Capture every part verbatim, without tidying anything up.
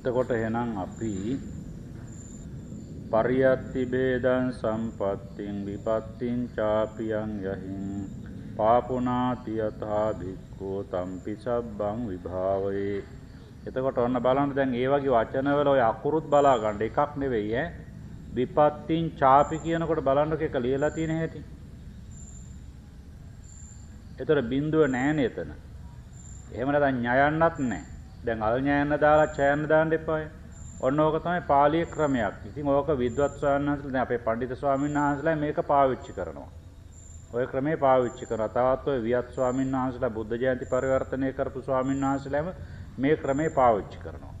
එතකොට එහෙනම් අපි පරියත්ති බේදං සම්පත්තිං විපත්තිං චාපියං යහින් පාපුනාති යථා භික්ඛෝ තම්පි සබ්බං විභාවයේ. එතකොට ඔන්න බලන්න දැන් ඒ වගේ වචනවල ඔය අකුරුත් බලා ගන්න එකක් නෙවෙයි ඈ. විපත්තිං චාපි කියනකොට බලන්නක එක ලියලා තියෙන හැටි. ඒතර බිඳුව නෑනේ එතන. එහෙම නැත්නම් ඤයන්නත් නෑ. දැන් අල් ඤයන්න දාලා ඡයන්න දාන්න එපායි. ඔන්න ඕක තමයි පාලී ක්‍රමයක්. ඉතින් ඕක විද්වත් ස්වාමීන් වහන්සේලා දැන් අපේ පඬිතු ස්වාමීන් වහන්සේලා මේක පාවිච්චි කරනවා. ඔය ක්‍රමේ පාවිච්චි කරනවා. තවත් ඔය වියත් ස්වාමීන් වහන්සේලා බුද්ධ ජයන්ති පරිවර්තනය කරපු ස්වාමීන් වහන්සේලාම මේ ක්‍රමේ පාවිච්චි කරනවා.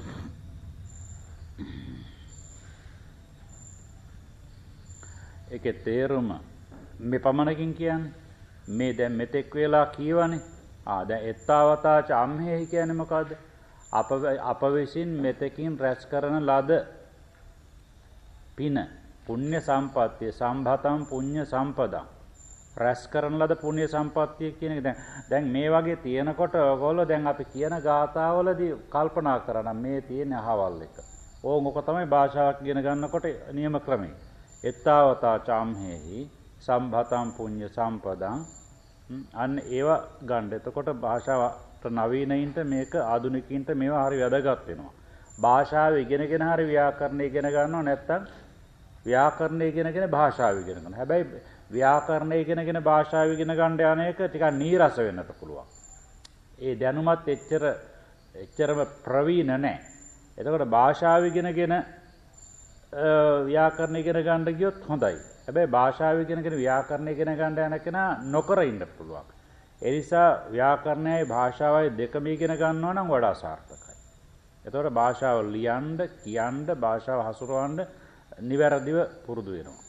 ඒකේ තේරුම මේ පමණකින් කියන්නේ මේ දැන් මෙතෙක් වෙලා කියවනේ. ආ දැන් එත්තාවතාච අම්හෙහි කියන්නේ මොකද්ද? අප අප විසින් මෙතකින් රැස් කරන ලද පින පුණ්‍ය සම්පත්තිය සම්භතම් පුණ්‍ය සම්පදම් රැස් කරන ලද පුණ්‍ය සම්පත්තිය කියන එක දැන් දැන් මේ වගේ තියෙනකොට ඔයගොල්ලෝ දැන් අපි කියන ගාථාවලදී කල්පනා කරනවා මේ තියෙන අහවල් එක. ඕක ඔක තමයි භාෂාවක් ඉගෙන ගන්නකොට නියම ක්‍රමය. එත්තාවතා චාම්හෙහි සම්භතම් පුඤ්ඤ සම්පදං අන්න ඒවා ගන්න. එතකොට භාෂාවට නවීනයින්ට මේක ආධුනිකයින්ට මේවා හරි වැදගත් වෙනවා. භාෂාව ඉගෙනගෙන හරි ව්‍යාකරණ ඉගෙන ගන්නව නැත්නම් ව්‍යාකරණ ඉගෙනගෙන භාෂාව ඉගෙන ගන්න. හැබැයි ව්‍යාකරණ ඉගෙනගෙන භාෂාව ඉගෙන ගන්න යන එක ටිකක් නීරස වෙන්නත් පුළුවන්. ඒ දැනුමත් එච්චර එච්චරම ප්‍රවීණ නැහැ. එතකොට භාෂාව ඉගෙනගෙන ව්‍යාකරණ ඉගෙන ගන්න ගියොත් හොඳයි. හැබැයි භාෂාව ඉගෙනගෙන ව්‍යාකරණ ඉගෙන ගන්න යන කෙනා නොකර ඉන්න පුළුවන්. ඒ නිසා ව්‍යාකරණයයි භාෂාවයි දෙකම ඉගෙන ගන්නවා නම් වඩා සාර්ථකයි. එතකොට භාෂාව ලියන්න, කියන්න, භාෂාව හසුරවන්න නිවැරදිව පුරුදු වෙනවා.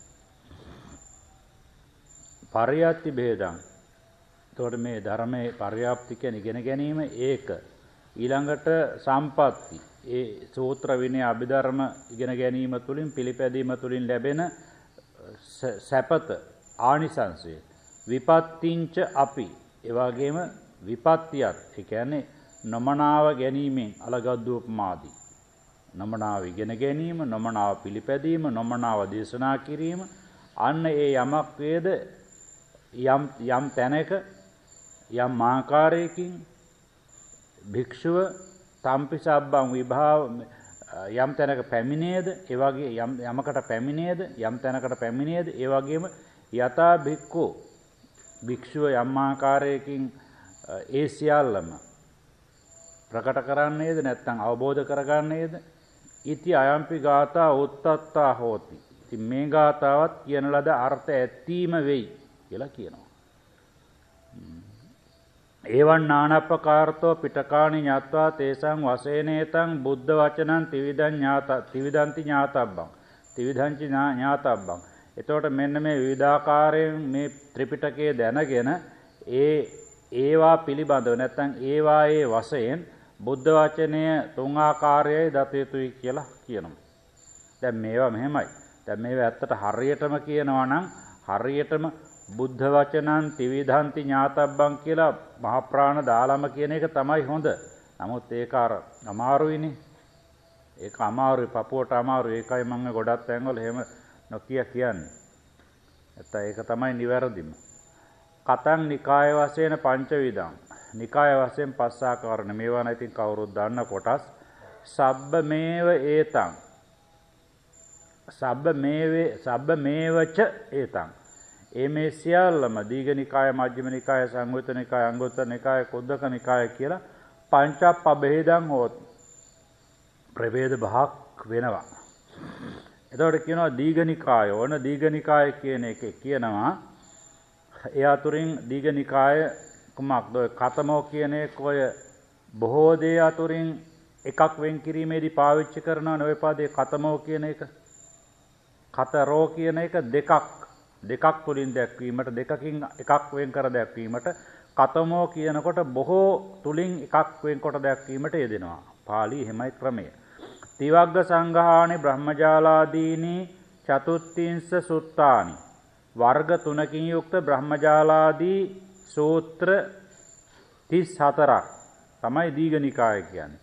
පරියත්ති ભેදං. එතකොට මේ ධර්මයේ පරියාප්ති කියන ඉගෙන ගැනීම ඒක. ඊළඟට සම්පatti. ඒ සූත්‍ර විනය අභිධර්ම ඉගෙන ගැනීම තුළින් පිළිපැදීම තුළින් ලැබෙන සැපත ආනිසංසය. විපත්තිංච අපි. ඒ වගේම විපත්තියත්. ඒ කියන්නේ නොමනාව ගැනීමෙන් අලගද්දු උපමාදී. නොමනාව ඉගෙන ගැනීම, නොමනාව පිළිපැදීම, නොමනාව දේශනා කිරීම. අන්න ඒ යමක් වේද යම් යම් තැනක යම් ආකාරයකින් භික්ෂුව තම්පිසබ්බං විභාව යම් තැනක පැමිණේද ඒ වගේ යම් යමකට පැමිණේද යම් තැනකට පැමිණේද ඒ වගේම යතා භික්ඛු භික්ෂුව යම් ආකාරයකින් ඒ සියල්ලම ප්‍රකට කරන්නේද නැත්නම් අවබෝධ කරගන්නේද ඉති අයම්පි ගාථා උත්තත්තා හෝති. ඉතින් මේ ගාථාවත් කියන ලද අර්ථ ඇත්තීම වෙයි කියලා කියනවා. ඒවන් නානප්පකාරතෝ පිටකාණි ඤත්වා තේසං වසේනේතං බුද්ධ වචනං ත්‍රිවිධං ඥාත ත්‍රිවිධන්ති ඥාතබ්බං ත්‍රිවිධංච ඥාතබ්බං. එතකොට මෙන්න මේ විවිධාකාරයෙන් මේ ත්‍රිපිටකයේ දැනගෙන ඒ ඒවා පිළිබඳව නැත්නම් ඒවායේ වශයෙන් බුද්ධ වචනය තුන් ආකාරයයි දත යුතුයි කියලා කියනවා. දැන් මේවා මෙහෙමයි. දැන් මේවා ඇත්තට හරියටම කියනවා නම් හරියටම බුද්ධ වචනං ත්‍රිවිධන්ති ඥාතබ්බං කියලා මහ ප්‍රාණ දාලම කියන එක තමයි හොඳ. නමුත් ඒක අර අමාරුයිනේ. ඒක අමාරුයි, පපුවට අමාරුයි. ඒකයි මම ගොඩක් තැන්වල එහෙම නොකිය කියන්නේ. නැත්නම් ඒක තමයි නිවැරදිම. කතං නිකාය වශයෙන් පංචවිධං. නිකාය වශයෙන් පස් ආකාරණ. මේවා නම් ඉතින් කවුරුත් දන්න කොටස්. සබ්බ මේව ඒතං. සබ්බ මේවේ සබ්බ මේවච ඒතං. ඒ මේ සියල්ලම දීඝනිකාය, මජ්ක්‍ධිම නිකාය, සංයුත්ත නිකාය, අංගුත්තර නිකාය, කුද්දක නිකාය කියලා පංචප්පභේදං හොත් ප්‍රභේද පහක් වෙනවා. එතකොට කියනවා දීඝනිකාය. ඕන දීඝනිකාය කියන එකේ කියනවා ඒ අතුරින් දීඝනිකාය කුමක්ද? කතමෝ කියන එක ඔය බොහෝ දේ අතුරින් එකක් වෙන් කිරීමේදී පාවිච්චි කරනවා ඔය පදේ කතමෝ කියන එක. කතරෝ කියන එක දෙකක් දෙකක් තුලින් දැක්වීමට දෙකකින් එකක් වෙන් කර දැක්වීමට කතමෝ කියනකොට බොහෝ තුලින් එකක් වෙන්කොට දැක්වීමට යෙදෙනවා. පාළි එහෙමයි ක්‍රමය. තිවග්ග සංඝාණි බ්‍රහ්මජාලාදීනි චතුත්ථින්ස සුත්තානි. වර්ග තුනකින් යුක්ත බ්‍රහ්මජාලාදී සූත්‍ර තිස් හතරක් තමයි දීඝනිකාය කියන්නේ.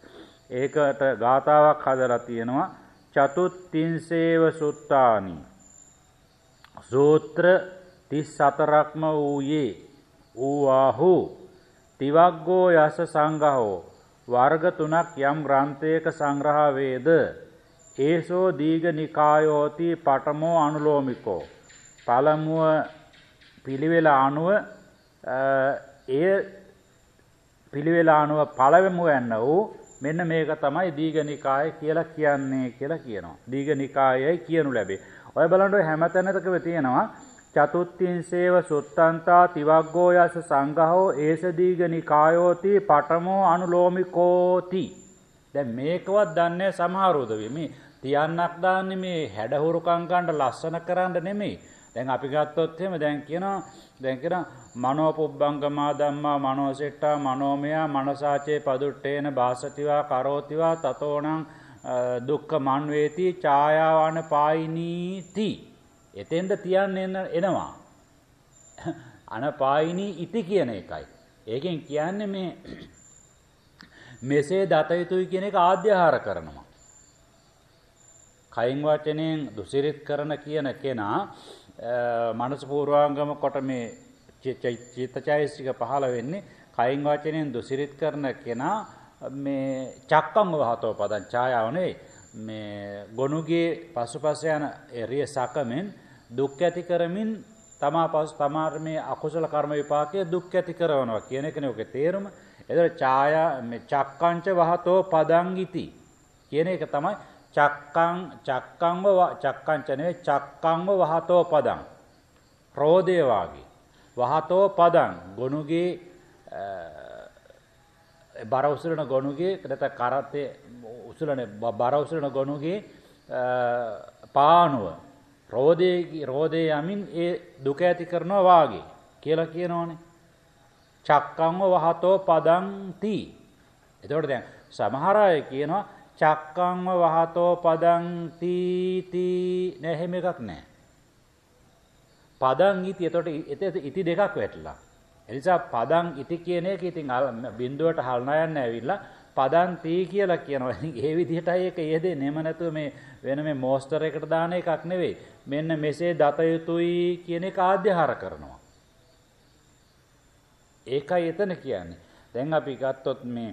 ඒකට ගාතාවක් හදලා තියෙනවා චතුත්තිංසේව සුත්තානි සූත්‍ර තිස් හතරක්ම වූයේ ඌවාහු තිවග්ගෝ යස සංඝහෝ වර්ග තුනක් යම් ග්‍රන්ථයක සංග්‍රහ වේද ඒසෝ දීඝ නිකායෝති පඨමෝ අනුලෝමිකෝ පළමුව පිළිවෙල අනුව ඒ පිළිවෙල අනුව පළවෙනි යන්න වූ මෙන්න මේක තමයි දීඝ නිකාය කියලා කියන්නේ කියලා කියනවා. දීඝ නිකායයි කියනු ලැබේ. ඔය බලන්න හැම තැනකම තියෙනවා චතුත්තිංසේව සුත්තන්තා තිවග්ගෝ යස සංඝහෝ ඒස දීඝ නිකායෝති පඨමෝ අනුලෝමිකෝති. දැන් මේකවත් දන්නේ සමහරවද මේ තියන්නක් දාන්නේ මේ හැඩහුරුකම් ගන්න ලස්සන කරන්න නෙමෙයි. දැන් අපි ගත්තොත් එහෙම දැන් කියනවා දැන් කියනවා මනෝපුබ්බංගමා ධම්මා මනෝසෙට්ටා මනෝමයා මනසාචේ පදුට්ටේන භාසතිවා කරෝතිවා තතෝණං දුක්ඛ මන්වේති ඡායාවන පායිනීති. එතෙන්ද තියන්නේ එනවා අනපායිනී ඉති කියන එකයි. ඒකෙන් කියන්නේ මේ මෙසේ දත යුතුයි කියන එක ආධ්‍යාහාර කරනවා. කයින් වචනෙන් දුසිරිත කරන කියන කෙනා මනස පූර්වාංගම කොට මේ චිත්තචෛතසික පහළ වෙන්නේ කයින් වචනෙන් දුසිරිත කරන කෙනා මේ චක්කංග වහතෝ පදං ඡායාව නෙවෙයි මේ ගොනුගේ පසුපස යන එරිය සකමෙන් දුක් ඇති කරමින් තමා පසු තමාර මේ අකුසල කර්ම විපාකයේ දුක් ඇති කරනවා කියන එකනේ ඔකේ තේරුම. එතකොට ඡායා මේ චක්කංච වහතෝ පදං ඉති කියන එක තමයි චක්කං චක්කංව චක්කංච නෙවෙයි චක්කංව වහතෝ පදං රෝදේ වාගේ වහතෝ පදං ගොනුගේ බර උසුලන ගොනුගේ නැත්නම් කරත්තේ උසුලන බර උසුලන ගොනුගේ පානුව රෝදේ රෝදේ යමින් ඒ දුක ඇති කරනවා වාගේ කියලා කියනෝනේ. චක්කංව වහතෝ පදං ති. එතකොට දැන් සමහර අය කියනවා චක්කංව වහතෝ පදං තීති නෑ එහෙම එකක් නෑ. පදං ඉති එතකොට ඉති දෙකක් වැටලා. ඒ නිසා පදං ඉති කියන එක ඉතින් බිඳුවට හල්න යන්න ඇවිල්ලා පදං තී කියලා කියනවා. ඒ විදිහටයි ඒක යෙදෙන්නේ. එහෙම නැතුව මේ වෙන මේ මෝස්ටර් එකට දාන එකක් නෙවෙයි. මෙන්න මෙසේ දත යුතුයි කියන එක ආධ්‍යාහාර කරනවා. ඒකයි එතන කියන්නේ. දැන් අපි ගත්තොත් මේ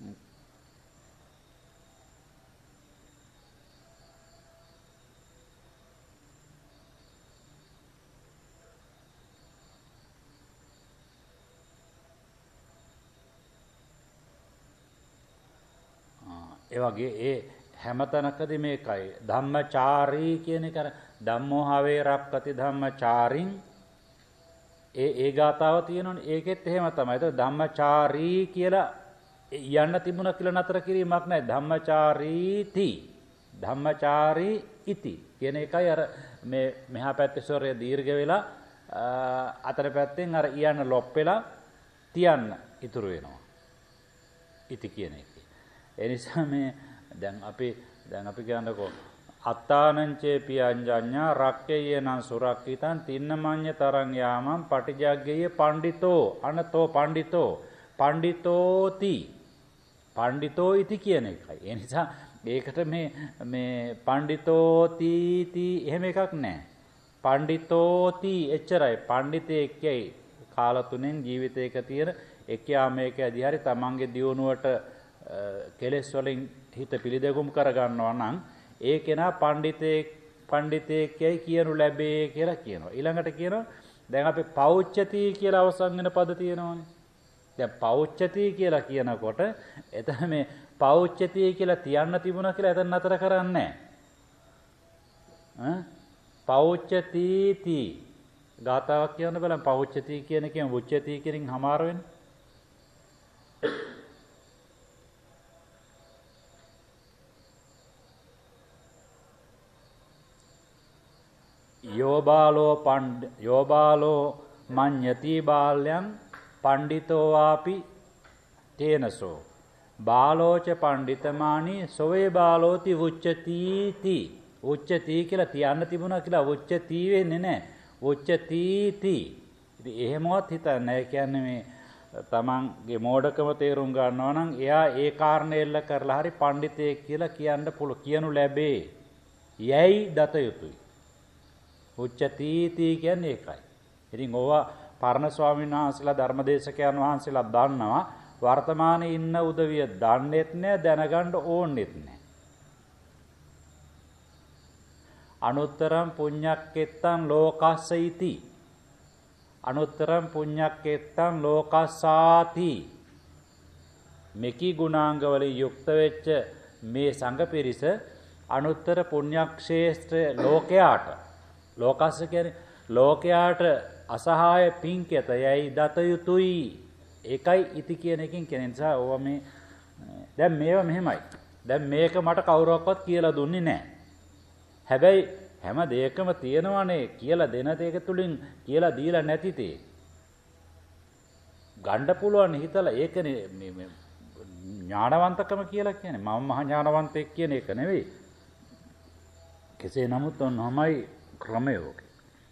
ඒ වගේ ඒ හැමතැනකදී මේකයි ධම්මචාරී කියන එක ධම්මෝ හවේ රක්කති ධම්මචාරින් ඒ ඒ ගාතාව තියෙනවනේ ඒකෙත් එහෙම තමයි. ඒක ධම්මචාරී කියලා යන්න තිබුණා කියලා නතර කිරීමක් නැහැ. ධම්මචාරීති ධම්මචාරී ඉති කියන එකයි අර මේ මෙහා පැත්තේ ස්වරය දීර්ඝ වෙලා අතර පැත්තෙන් අර යන්න ලොප් වෙලා තියන්න ඉතුරු වෙනවා. ඉති කියන එක. ඒ නිසා මේ දැන් අපි දැන් අපි කියනකො අත්තානංචේ පියංජඤ්ඤා රක්කේයනං සුරක්කිතං තින්නමඤ්ඤ තරං යාමං පටිජග්ගයේ පණ්ඩිතෝ අනතෝ පණ්ඩිතෝ පණ්ඩිතෝති පණ්ඩිතෝ ඉති කියන එකයි. ඒ නිසා මේකට මේ මේ පණ්ඩිතෝති ති එහෙම එකක් නැහැ. පණ්ඩිතෝති එච්චරයි. පණ්ඩිතෙක්යි කාල තුනෙන් ජීවිතයක තියෙන එක්‍යා මේක ඇදී හරි තමන්ගේ දියුණුවට කෙලෙස් වලින් හිත පිළිදෙගුම් කර ගන්නවා නම් ඒ කෙනා පඬිතෙක් පඬිතෙක්යි කියනු ලැබේ කියලා කියනවා. ඊළඟට කියනවා දැන් අපි පෞච්චති කියලා අවසන් වෙන පද තියෙනවානේ. දැන් පෞච්චති කියලා කියනකොට එතන මේ පෞච්චති කියලා තියන්න තිබුණා කියලා එතන නතර කරන්නේ නැහැ. ඈ පෞච්චති ති ගාතාවක් කියන්න බලන්න. පෞච්චති කියන එකෙන් උච්චති කියනින් හමාර වෙන්නේ. යෝබාලෝ පණ්ඩ යෝබාලෝ මඤ්ඤති බාල්‍යං පණ්ඩිතෝ වාපි තේනසෝ බාලෝච පණ්ඩිතමානි සොවේ බාලෝති උච්චති ති උච්චති කියලා තියන්න තිබුණා කියලා උච්චති වෙන්නේ නැහැ. උච්චති ති. ඉතින් එහෙමවත් හිතන්නේ නැහැ. කියන්නේ මේ තමන්ගේ මෝඩකම තේරුම් ගන්නවා නම් එයා ඒ කාරණේ එල්ල කරලා හරි පඬිතෙක් කියලා කියන්න පුළු කියනු ලැබේ. යයි දත යුතුයි. උච්චතීති කියන්නේ ඒකයි. ඉතින් ඕවා පරණ ස්වාමීන් වහන්සේලා ධර්මදේශකයන් වහන්සේලා දන්නවා. වර්තමානයේ ඉන්න උදවිය දන්නේත් නෑ දැනගන්න ඕනෙත් නෑ. අනුත්තරම් පුඤ්ඤක්කෙත්තං ලෝකස්සයිති. අනුත්තරම් පුඤ්ඤක්කෙත්තං ලෝකස්සාති. මෙකි ගුණාංග වලින් යුක්ත වෙච්ච මේ සංඝ පිරිස අනුත්තර පුණ්‍යක්ෂේත්‍ර ලෝකයාට ලෝකස්ස කියන්නේ ලෝකයාට අසහාය පින්කෙත යයි දත යුතුයි. ඒකයි ඉති කියන එකකින් කියන නිසා ඕවා මේ දැන් මේවා මෙහෙමයි. දැන් මේක මට කවුරක්වත් කියලා දුන්නේ නැහැ. හැබැයි හැම දෙයකම තියෙනවනේ කියලා දෙන දෙයක තුලින් කියලා දීලා නැති තේ. ගන්න පුළුවන් හිතලා ඒකනේ මේ ඥානවන්තකම කියලා කියන්නේ. මම මහා ඥානවන්තයෙක් කියන එක නෙවෙයි. කෙසේ නමුත් ඔන්නමයි ක්‍රමය ඕකේ.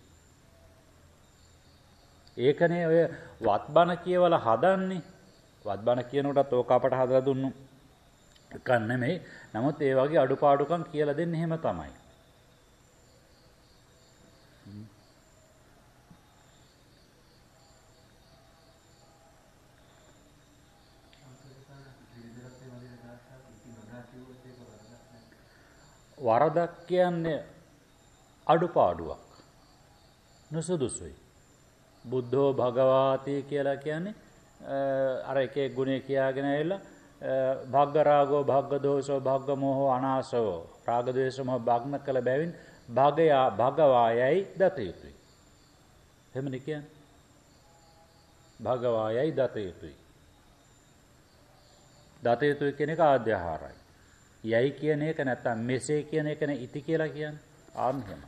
ඒකනේ ඔය වත්බණ කියවලා හදන්නේ. වත්බණ කියනකොටත් ඕක අපට හදලා දුන්නු එකක් නෙමෙයි. නමුත් ඒ වගේ අඩුපාඩුකම් කියලා දෙන්නේ එහෙම තමයි. වරදක් කියන්නේ අඩුපාඩුවක්. නුසුදුසුයි. බුද්ධෝ භගවාති කියලා කියන්නේ අර එකේ ගුණේ කියාගෙන ඇවිල්ලා භග්ග රාගෝ භග්ග දෝෂෝ භග්ග මොහෝ අනාසෝ රාග ද්වේෂ මොහ භග්න කළ බැවින් භගයා භගවායයි දත යුතුයි. එහෙමනේ කියන්නේ. භගවායයි දත යුතුයි. දත යුතුයි කියන එක ආද්‍යහාරයි. යයි කියන එක නැත්තම් මෙසේ කියන එකනේ ඉති කියලා කියන්නේ. ආන් එහෙමයි.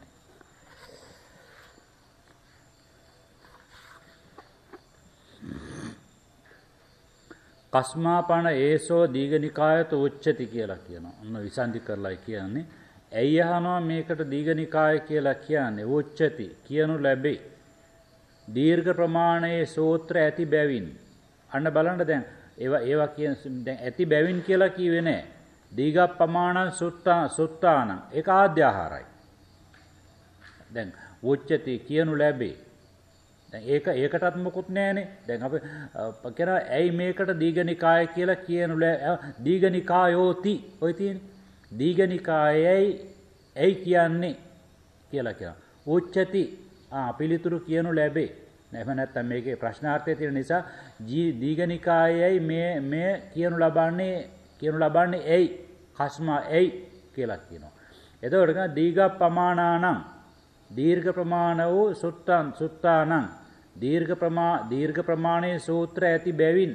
කස්මාපණ ඒසෝ දීඝනිකායත උච්චති කියලා කියනවා. ඔන්න විසන්ධි කරලා කියන්නේ. ඇයි අහනවා මේකට දීඝනිකාය කියලා කියන්නේ? උච්චති කියනු ලැබේ. දීර්ඝ ප්‍රමාණයේ සූත්‍ර ඇති බැවින්. අන්න බලන්න දැන් ඒවා ඒවා කියන දැන් ඇති බැවින් කියලා කිව්වේ නෑ. දීඝ ප්‍රමාණ සුත්තා සුත්තාන ඒක ආද්‍යහාරයි. දැන් උච්චති කියනු ලැබේ. දැන් ඒක ඒකටත් මොකුත් නැහැනේ. දැන් අපි කියනවා ඇයි මේකට දීඝනිකාය කියලා කියනු දීඝනිකායෝති ඔය තියෙන්නේ. දීඝනිකායයි ඇයි කියන්නේ කියලා කියනවා. උච්චති ආ පිළිතුරු කියනු ලැබේ. එහෙම නැත්නම් මේකේ ප්‍රශ්නාර්ථය තියෙන නිසා දීඝනිකායයි මේ මේ කියනු ලබන්නේ කියනු ලබන්නේ ඇයි කස්මා ඇයි කියලා කියනවා. එතකොට ගන්න දීඝ ප්‍රමාණානම් දීර්ඝ ප්‍රමාණ වූ සුත්තං සුත්තානං දීර්ඝ ප්‍රමා දීර්ඝ ප්‍රමාණයේ සූත්‍ර ඇති බැවින්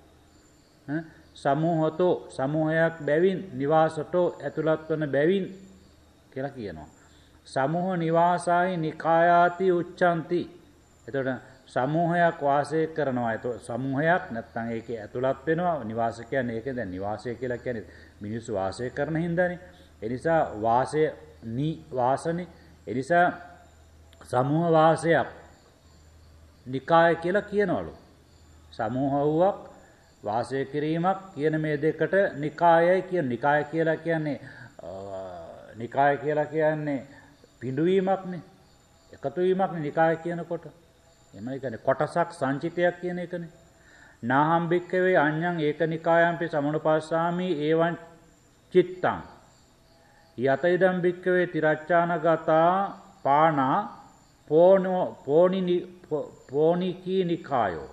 සමූහතෝ සමූහයක් බැවින් නිවාසතෝ ඇතුළත් වන බැවින් කියලා කියනවා. සමූහ නිවාසායි නිකායාති උච්චන්ති. එතකොට සමූහයක් වාසය කරනවා. එතකොට සමූහයක් නැත්නම් ඒකේ ඇතුළත් වෙනවා. නිවාස කියන්නේ ඒක දැන් නිවාසය කියලා කියන්නේ මිනිස්සු වාසය කරන හින්දානේ. ඒ නිසා වාසය නි වාසනේ. ඒ නිසා සමූහ වාසයක් නිකාය කියලා කියනවලු. සමූහ වූවක් වාසය කිරීමක් කියන මේ දෙකට නිකායයි කියන. නිකාය කියලා කියන්නේ නිකාය කියලා කියන්නේ පිඬුවීමක්නේ. එකතු වීමක්නේ නිකාය කියනකොට. එමය කියන්නේ කොටසක් සංචිතයක් කියන එකනේ. නාහම් භික්ඛවේ අඤ්ඤං ඒකනිකායම්පි සමනුපස්සාමි ඒවං චිත්තං යත ඉදම් භික්ඛවේ තිරච්ඡානගතා පානා පෝනෝ පෝනිනි පෝනිකී නිකායෝ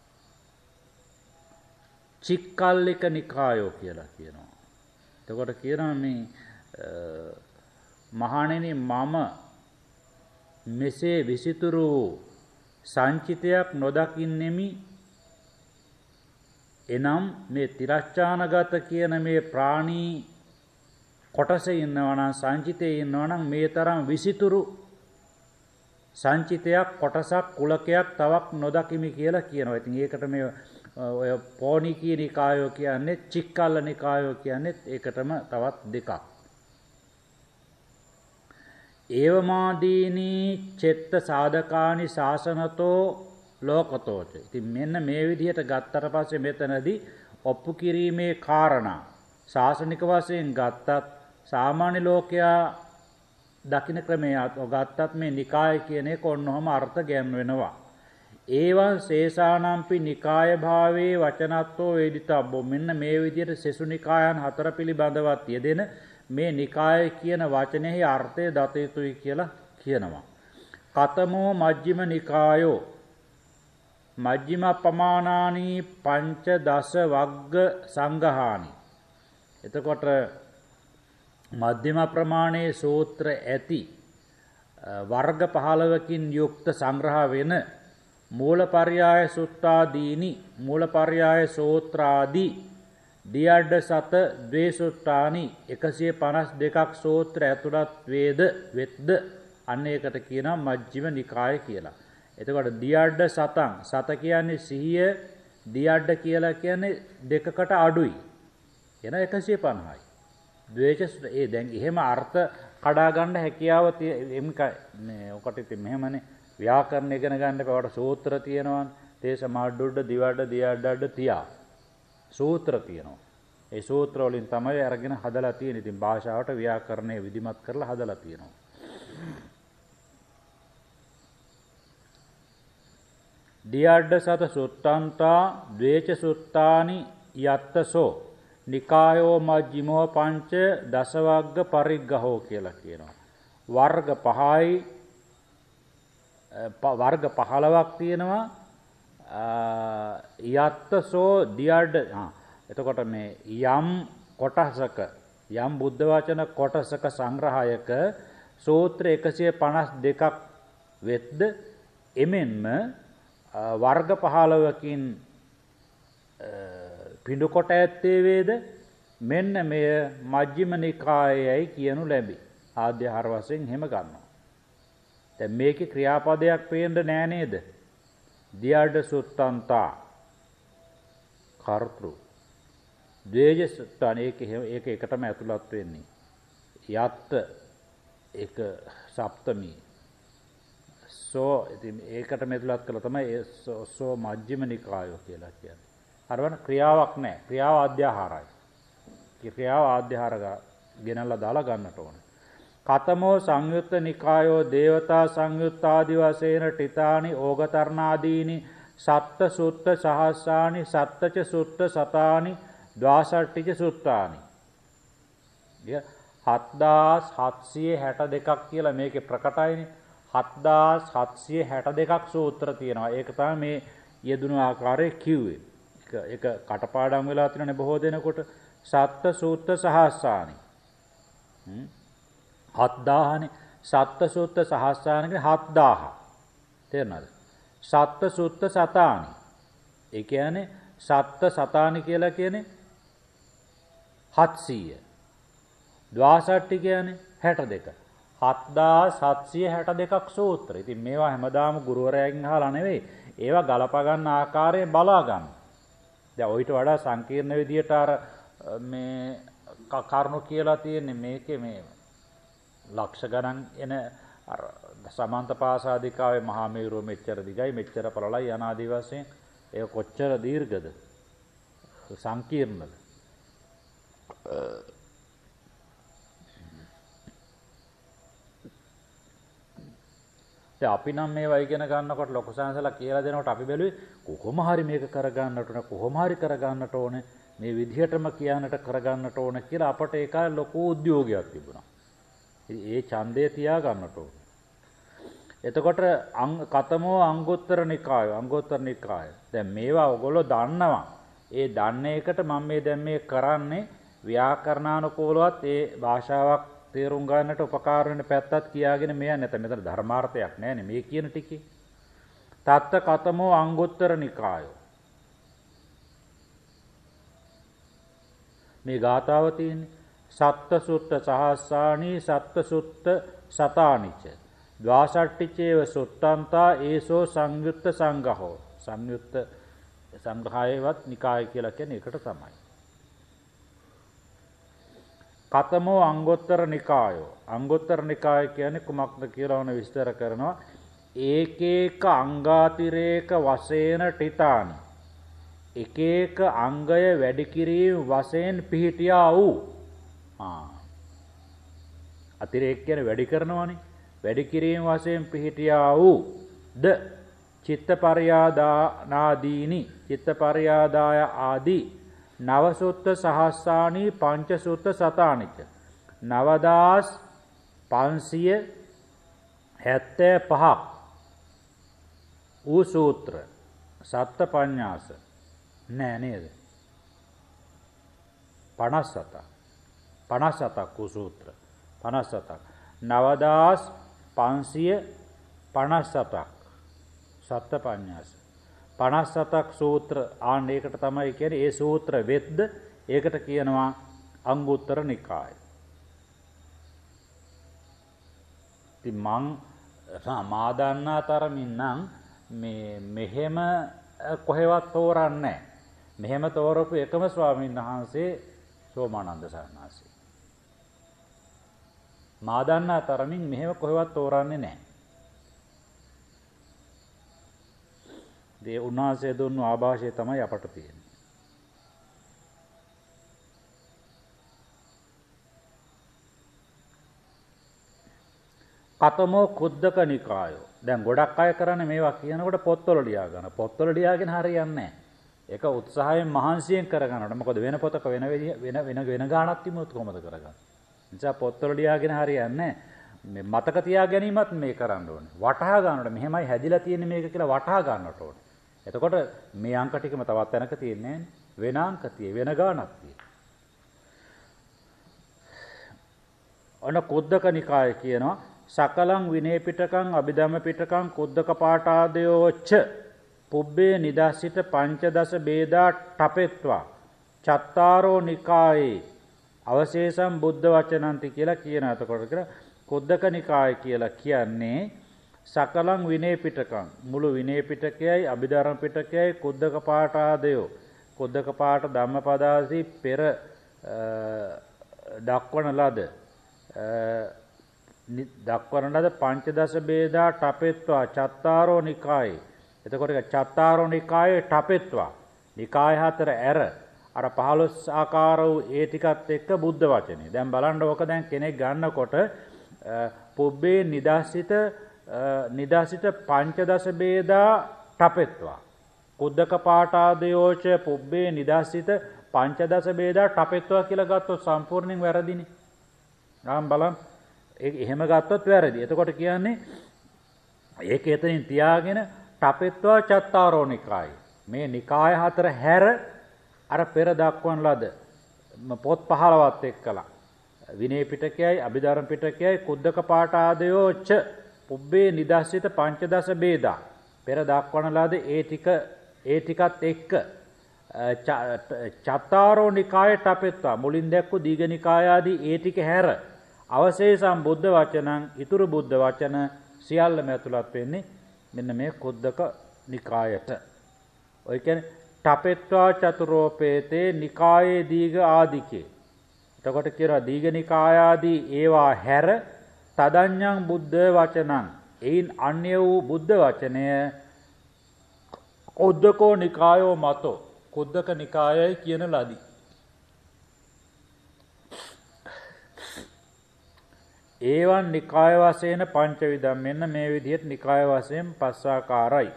චික්කල්ලික නිකායෝ කියලා කියනවා. එතකොට කියනවා මේ මහණෙනි මම මෙසේ විසිතුරු සංචිතයක් නොදකින්නෙමි. එනම් මේ තිරච්ඡානගත කියන මේ ප්‍රාණී කොටසේ ඉන්නවා නම් සංචිතේ ඉන්නවා නම් මේ තරම් විසිතුරු සංචිතයක් කොටසක් කුලකයක් තවක් නොදකිමි කියලා කියනවා. ඉතින් ඒකට මේ ඔය පෝනිකී නිකායෝ කියන්නේ චික්කල්ල නිකායෝ කියන්නේ ඒකටම තවත් දෙකක්. ඒවමාදීනි චෙත්ත සාධකානි ශාසනතෝ ලෝකතෝච. ඉතින් මෙන්න මේ විදිහට ගත්තට පස්සේ මෙතනදී ඔප්පු කිරීමේ කාරණා ශාසනික වශයෙන් ගත්තත් සාමාන්‍ය ලෝකයා දකින්න ක්‍රමයට ගත්තත් මේ නිකාය කියන එක ඔන්නෝම අර්ථ ගැන්වෙනවා. ඒවං සේසානම්පි නිකාය භාවේ වචනත්තෝ වේදිතබ්බෝ. මෙන්න මේ විදිහට සෙසු නිකායන් හතර පිළිබඳවත් යෙදෙන මේ නිකාය කියන වචනයෙහි අර්ථය දත යුතුයි කියලා කියනවා. කතමෝ මජ්ක්‍ධිම නිකායෝ මජ්ක්‍ධිම ප්‍රමාණානි පංච දස වග්ග සංඝහානි. එතකොට මධ්‍යම ප්‍රමාණයේ සූත්‍ර ඇති වර්ග පහළවකින් යුක්ත සංග්‍රහ වෙන මූලපර්යාය සුත්තාදීනි මූලපර්යාය සූත්‍රාදී දියඩ සත ද්වේ සුත්තානි එකසිය පනස් දෙකක් සූත්‍ර ඇතුළත් වේද වෙත්ද අන්න ඒකට කියනවා මජ්ක්‍ධිම නිකාය කියලා. එතකොට දියඩ සතං සත කියන්නේ සිහිය දියඩ කියලා කියන්නේ දෙකකට අඩුයි. එන එකසිය පනහයි. ද්වේෂ ඒ දැන් එහෙම අර්ථ කඩා ගන්න හැකියාව තියෙන මේ ඔකට ඉතින් මෙහෙමනේ ව්‍යාකරණ ඉගෙන ගන්න එපාට සූත්‍ර තියෙනවානේ තේස මාඩුඩ දිවඩ දියඩඩ තියා සූත්‍ර තියෙනවා. ඒ සූත්‍ර වලින් තමයි අරගෙන හදලා තියෙන්නේ. ඉතින් භාෂාවට ව්‍යාකරණය විධිමත් කරලා හදලා තියෙනවා. දියඩ සත සුත්තන්තා ද්වේෂ සුත්තානි යත්තසෝ නිකායෝ මජ්ක්‍ධිමෝ පංච දසවග්ග පරිග්ගහෝ කියලා කියනවා. වර්ග පහයි වර්ග පහළොවක් තියෙනවා. යත්තසෝ දියඩ එතකොට මේ යම් කොටසක යම් බුද්ධ වචන කොටසක සංග්‍රහයක සූත්‍ර එකසිය පනස් දෙකක් වෙද්ද එමෙන්ම වර්ග පහළොවකින් පිඬු කොට ඇත්තේ වේද මෙන්න මෙය මජ්ක්‍ධිම නිකායයි කියනු ලැබේ. ආද්‍යහාර වශයෙන් එහෙම ගන්නවා. දැන් මේකේ ක්‍රියාපදයක් පේන්න නෑ නේද? දියඩ සුත්තන්තා කර්තෘ ද්වේෂ සුත්තාන ඒක ඒක එකටම ඇතුළත් වෙන්නේ. යත් එක සප්තමි සෝ ඉතින් ඒකටම ඇතුළත් කළා තමයි සෝ මජ්ක්‍ධිම නිකායෝ කියලා කියන්නේ. අරවන ක්‍රියාවක් නැහැ. ක්‍රියාව ආද්‍යහාරයි. ක්‍රියාව ආද්‍යහාර ගෙනල්ලා දාලා ගන්නට ඕනේ. කතමෝ සංයුත්ත නිකායෝ දේවතා සංයුත්ත ආදි වශයෙන් ටිතානි ඕගතරණාදීනි සත්ත සුත්ත සහස්සානි සත්තච සුත්ත සතානි ද්වාසට්ටිච සුත්තානි. හත්දාස් හත්සිය හැට දෙකක් කියලා මේකේ ප්‍රකටයිනේ. හත්දාස් හත්සිය හැට දෙකක් සූත්‍ර තියෙනවා. ඒක තමයි මේ යෙදුණු ආකාරයේ කිව්වේ. ඒක කටපාඩම් වෙලා තියෙනනේ බොහෝ දෙනෙකුට. සත්ත සූත්ත සහස්සානි හත්දාහනේ සත්ත සූත්ත සහස්සානි කියන්නේ හත්දාහ. තේරුණාද? සත්ත සූත්ත සතානි ඒ කියන්නේ සත්ත සතානි කියලා කියන්නේ හත්සිය. ද්වාසට්ටි කියන්නේ හැට දෙක. හත්දාස් හත්සිය හැට දෙකක් සූත්‍ර. ඉතින් මේවා හැමදාම ගුරුවරයාගෙන් අහලා නෙවෙයි. ඒවා ගලපා ගන්න ආකාරය බලා ගන්න. දැන් ඔయిత වඩා සංකීර්ණ විදියට අර මේ කරුණු කියලා තියෙන්නේ මේකේ මේ ලක්ෂ ගණන් එන අර සමන්තපාසාදිකාවේ මහා මේරුව මෙච්චර දිගයි මෙච්චර පළලයි අනාදී වශයෙන් ඒක කොච්චර දීර්ඝද සංකීර්ණද. දැන් අපි නම් මේවා ඉගෙන ගන්නකොට ලොකු සංසලා කියලා දෙනකොට අපි බැලුවේ කොහොම හරි මේක කරගන්නට ඕන කොහොම හරි කරගන්නට ඕනේ මේ විදිහටම කියන්නට කරගන්නට ඕන කියලා අපට ඒක ලොකු උද්‍යෝගයක් තිබුණා. ඒ ඡන්දය තියා ගන්නට ඕන. එතකොට කතමෝ අංගුත්තර නිකාය අංගුත්තර නිකාය. දැන් මේවා ඔයගොල්ලෝ දන්නවා. ඒ දන්න එකට මම මේ දැන් මේ කරන්නේ ව්‍යාකරණානුකූලවත් ඒ භාෂාවක් තේරුම් ගන්නට උපකාර වෙන පැත්තත් කියාගෙන මෙයා නැත. මෙතන ධර්මාර්ථයක් නැහැ මේ කියන ටිකේ. තත්ත කතමෝ අංගුත්තර නිකායෝ. මේ ගාථාව තියෙන්නේ සත්ත සුත්ත සහස්සානි සත්ත සුත්ත සතානිච ද්වාසට්ටිචේව සුත්තන්තා ඒසෝ සංයුත්ත සංඝහෝ. සංයුත්ත සංඝායවත් නිකාය කියලා කියන්නේ ඒකට තමයි. කතමෝ අංගුත්තර නිකායෝ. අංගුත්තර නිකාය කියන්නේ කුමක්ද කියලා වුණ විස්තර කරනවා. ඒක එක අංගාතිරේක වශයෙන් ටිතානි එක එක අංගය වැඩි කිරීම වශයෙන් පිහිටියා වූ ආ අතිරේක කියන්නේ වැඩි කරනවානේ වැඩි කිරීම වශයෙන් පිහිටියා වූ ද චිත්ත පරියාදානාදීනි චිත්ත පරියාදාය ආදී නවසුත්ත සහස්සානි පංචසුත්ත සතානිච නවදාස් පන්සිය හැත්තෑ පහක් වූ සූත්‍ර සත්ත පඤ්ඤාස නෑ නේද පනස් සතක් පනස් සතක් වූ සූත්‍ර පනස් සතක් නවදාස් පන්සිය පනස් සතක් සත්ත පඤ්ඤාස පනස් සතක් සූත්‍ර ආන්න ඒකට තමයි කියන්නේ ඒ සූත්‍ර වෙද්ද ඒකට කියනවා අංගුත්තර නිකාය. ඉතින් මං මා දන්නා තරමින් නම් මේ මෙහෙම කොහෙවත් තෝරන්නේ නැහැ. මෙහෙම තෝරපු එකම ස්වාමීන් වහන්සේ සෝමානන්ද සාරණාසී. මා දන්නා තරමින් මෙහෙම කොහෙවත් තෝරන්නේ නැහැ. ඒ උන්වහන්සේ දුන්නු ආభాෂය තමයි අපට තියෙන්නේ. කතමෝ කුද්දක නිකායෝ. දැන් ගොඩක් අය කරන්නේ මේවා කියනකොට පොත්වල ලියා ගන්න. පොත්වල ලියාගෙන හරියන්නේ නැහැ. ඒක උත්සාහයෙන් මහන්සියෙන් කරගන්නවට. මොකද වෙන පොතක වෙන වෙන වෙන වෙන ගාණක් තිබුණොත් කොහොමද කරගන්නේ? නිසා පොත්වල ලියාගෙන හරියන්නේ නැහැ. මේ මතක තියා ගැනීමත් මේ කරන්න ඕනේ. වටහා ගන්නකොට මෙහෙමයි හැදිලා තියෙන්නේ මේක කියලා වටහා ගන්නට ඕනේ. එතකොට මේ අංක ටිකම තවත් තැනක තියෙන්නේ වෙන අංක tie වෙන ගාණක් tie. අන කුද්දක නිකාය කියනවා සකලං විනය පිටකං අභිධම්ම පිටකං කුද්දක පාඨාදයෝච පුබ්බේ නිදාසිත පංචදස බේදා ඨපෙත්වා චත්තාරෝ නිකායේ අවශේෂම් බුද්ධ වචනන්ති කියලා කියනවා. එතකොට කියලා කුද්දක නිකාය කියලා කියන්නේ සකලං විනය පිටකං මුළු විනය පිටකයයි අභිධර්ම පිටකයයි කුද්දක පාඨාදයෝ කුද්දක පාඨ ධම්මපදාසී පෙර දක්වන ලද දක්වන ලද පංචදස බේදා ඨපෙත්වා චත්තාරෝ නිකායේ. එතකොට ඒක චත්තාරෝ නිකායේ ඨපෙත්වා නිකාය හතර ඇර අර පහළොස් ආකාර වූ ඒ ටිකත් එක්ක බුද්ධ වචනේ. දැන් බලන්න ඕක දැන් කෙනෙක් ගන්නකොට පුබ්බේ නිදාසිත නිදාසිත පංචදස බේදා ඨපෙත්වා කුද්දක පාඨාදයෝච පුබ්බේ නිදාසිත පංචදස බේදා ඨපෙත්වා කියලා ගත්තොත් සම්පූර්ණයෙන් වැරදිනේ. ආම් බලන්න ඒක එහෙම ගත්තොත් වැරදි. එතකොට කියන්නේ ඒක එතනින් තියාගෙන ඨපෙත්වා චත්තාරෝ නිකාය. මේ නිකාය හතර හැර අර පෙර දක්වන ලද පොත් පහළවත් එක්කලා විනය පිටකයයි අභිධර්ම පිටකයයි කුද්දක පාඨාදයෝච පුබ්බේ නිදාසිත පංචදස බේදා පෙර දක්වන ලද ඒ ටික ඒ ටිකත් එක්ක චත්තාරෝ නිකායේ ඨපෙත්වා මුලින් දැක්වූ දීඝනිකාය ආදී ඒ ටික හැර අවශේෂම් බුද්ධ වචනං ඉතුරු බුද්ධ වචන සියල්ලම ඇතුළත් වෙන්නේ මෙන්න මේ කුද්දක නිකායට. ඔය කියන්නේ ඨපෙත්වා චතුරෝපේතේ නිකායේ දීඝ ආදිකේ. එතකොට කියනවා දීඝනිකාය ආදී ඒවා හැර තදඤ්ඤං බුද්ධ වචනං එයින් අන්‍ය වූ බුද්ධ වචනය කුද්දකෝ නිකායෝ මතෝ කුද්දක නිකායයි කියන ලදී. ඒවන් නිකාය වශයෙන් පංචවිධම් මෙන්න මේ විදිහට නිකාය වශයෙන් පස්සාකාරයි.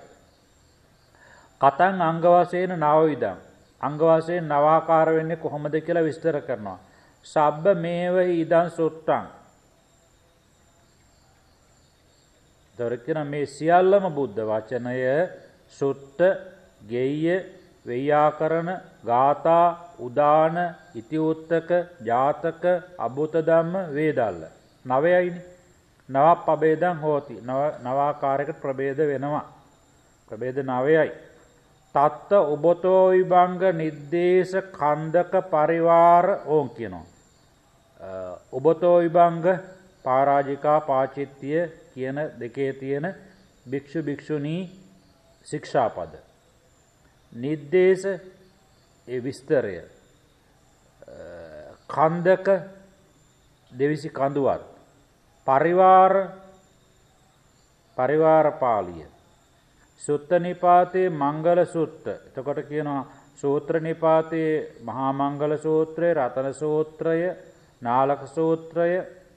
කතං අංග වශයෙන් නවවිධම් අංග වශයෙන් නවාකාර වෙන්නේ කොහොමද කියලා විස්තර කරනවා. සබ්බ මේව ඉදං සුත්තං දරකින මේ සියල්ලම බුද්ධ වචනය සුත්ත ගෙය්‍ය ව්‍යාකරණ ගාථා උදාන ඉතිඋත්තක ජාතක අභූත ධම්ම වේදල්ල නවයයිනේ. නවප්පබේදං හෝති නවාකාරයකට ප්‍රභේද වෙනවා. ප්‍රභේද නවයයි. තත්ත උබතෝ විභංග නිද්දේශ කන්දක පරිවාර ඕන් කියනවා. උබතෝ විභංග පරාජිකා පාචිත්‍ය කියන දෙකේ තියෙන භික්ෂු භික්ෂුණී ශික්ෂාපද නිද්දේශ ඒ විස්තරය කන්දක දෙවිසි කඳුවත් පරිවාර පරිවාර පාළිය. සුත්ත නිපාතේ මංගල සුත්ත. එතකොට කියනවා සූත්‍ර නිපාතේ මහා මංගල සූත්‍රය, රතන සූත්‍රය, නාලක සූත්‍රය,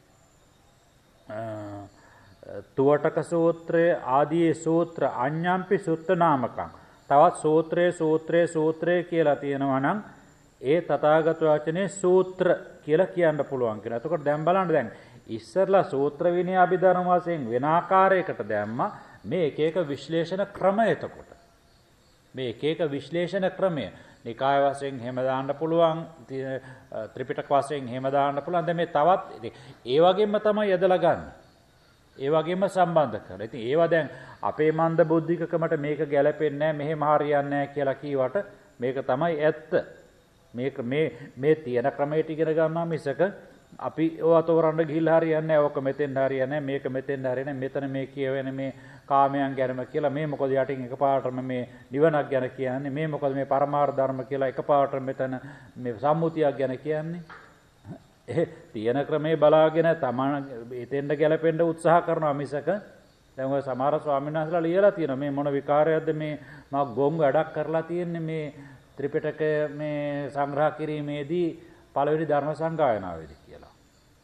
තුවටක සූත්‍රය ආදී සූත්‍ර අඤ්ඤම්පි සුත්ත නාමකං. තවත් සූත්‍රයේ සූත්‍රයේ සූත්‍රය කියලා තියෙනවා නම් ඒ තථාගත වචනේ සූත්‍ර කියලා කියන්න පුළුවන් කියලා. එතකොට දැන් බලන්න දැන් ඉස්සරලා සූත්‍ර විනය අභිධර්ම වශයෙන් වෙන ආකාරයකට දැම්මා මේ එක එක විශ්ලේෂණ ක්‍රමය. එතකොට මේ එක එක විශ්ලේෂණ ක්‍රමය නිකාය වශයෙන් හැම දාන්න පුළුවන්, ත්‍රිපිටක වශයෙන් හැම දාන්න පුළුවන්. දැන් මේ තවත් ඒ වගේම තමයි යදලා ගන්න. ඒ වගේම සම්බන්ධ කරලා. ඉතින් ඒවා දැන් අපේ මන්ද බුද්ධිකකමට මේක ගැලපෙන්නේ නැහැ, මෙහෙම හරියන්නේ නැහැ කියලා කීවට මේක තමයි ඇත්ත. මේක මේ මේ තියෙන ක්‍රමයට ඉගෙන ගන්නවා මිසක අපි ඔය තෝරන්න ගිහිල්ලා හරියන්නේ නැහැ. ඕක මෙතෙන් හරියන්නේ නැහැ, මේක මෙතෙන් හරියන්නේ නැහැ. මෙතන මේ කියවෙන මේ කාමයන් ගැනම කියලා මේ මොකද යටින් එකපාරටම මේ නිවනක් ගැන කියන්නේ, මේ මොකද මේ පරමාර්ථ ධර්ම කියලා එකපාරට මෙතන මේ සම්මුතියක් ගැන කියන්නේ. ඒ තියෙන ක්‍රමේ බලාගෙන තමන් එතෙන්ට ගැලපෙන්න උත්සාහ කරනවා මිසක දැන් ඔය සමහර ස්වාමීන් වහන්සේලා ලියලා තියෙනවා මේ මොන විකාරයක්ද මේ මා ගොම් වැඩක් කරලා තියෙන්නේ මේ ත්‍රිපිටකය මේ සංග්‍රහ කිරීමේදී පළවෙනි ධර්ම සංගායනාවේදී කියලා.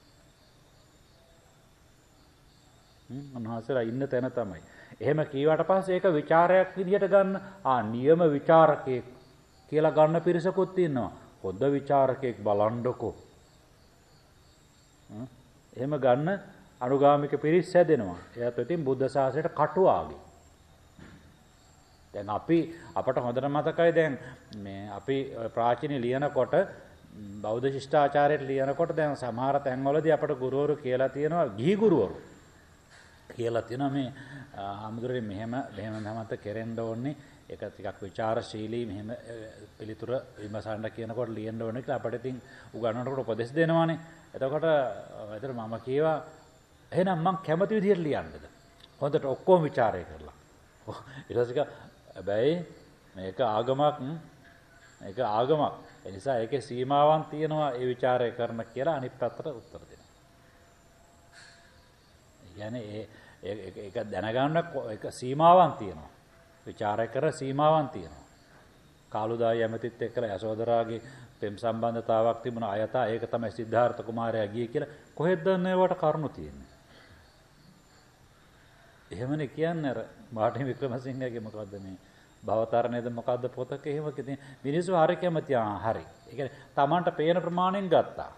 හ්ම් අනහසලා ඉන්න තැන තමයි. එහෙම කීවට පස්සේ ඒක ਵਿਚාරයක් විදිහට ගන්න ආ නියම ਵਿਚාරකයෙක් කියලා ගන්න පිරිසකුත් ඉන්නවා. හොඳ ਵਿਚාරකයෙක් බලන්නකෝ. එහෙම ගන්න අනුගාමික පිරිස් හැදෙනවා. එයාත් ඉතින් බුද්ධ ශාසනයට කටුවාගේ. දැන් අපි අපට හොඳට මතකයි දැන් මේ අපි ප්‍රාචීන ලියනකොට බෞද්ධ ශිෂ්ටාචාරයට ලියනකොට දැන් සමහර තැන්වලදී අපට ගුරුවරු කියලා තියෙනවා, ගිහි ගුරුවරු කියලා තියෙනවා මේ ආමුදුරේ මෙහෙම මෙහෙම නැමත කෙරෙන්න ඕනේ, ඒක ටිකක් ਵਿਚාරශීලී මෙහෙම පිළිතුර විමසන්න කියනකොට ලියන්න ඕනේ කියලා අපිට ඉතින් උගන්වනකොට උපදෙස් දෙනවානේ. එතකොට එතන මම කියවා එහෙනම් මං කැමති විදිහට ලියන්නද? හොඳට ඔක්කොම ਵਿਚාරය කරලා. ඊට පස්සේ හැබැයි මේක ආගමක් මේක ආගමක්. ඒ නිසා ඒකේ සීමාවන් තියෙනවා ඒ ਵਿਚාරය කරන කියලා අනිත් පැත්තට උත්තර දෙනවා. يعني ඒ ඒක දැනගන්න ඒක සීමාවන් තියෙනවා. ਵਿਚාරය කර සීමාවන් තියෙනවා. කාලුදායි ඇමතිත් එක්කලා යසෝදරාගේ පෙම් සම්බන්ධතාවක් තිබුණා අයතා ඒක තමයි සිද්ධාර්ථ කුමාරයා ගියේ කියලා කොහෙද මේවට කරුණු තියෙන්නේ. එහෙමනේ කියන්නේ අර මාර්ටින් වික්‍රමසිංහගේ මොකද්ද මේ භවතරණයද මොකද්ද පොතක එහෙම කිව්වේ මිනිස්සු හරි කැමති ආ හරි. ඒ කියන්නේ Tamanට පේන ප්‍රමාණයෙන් ගත්තා.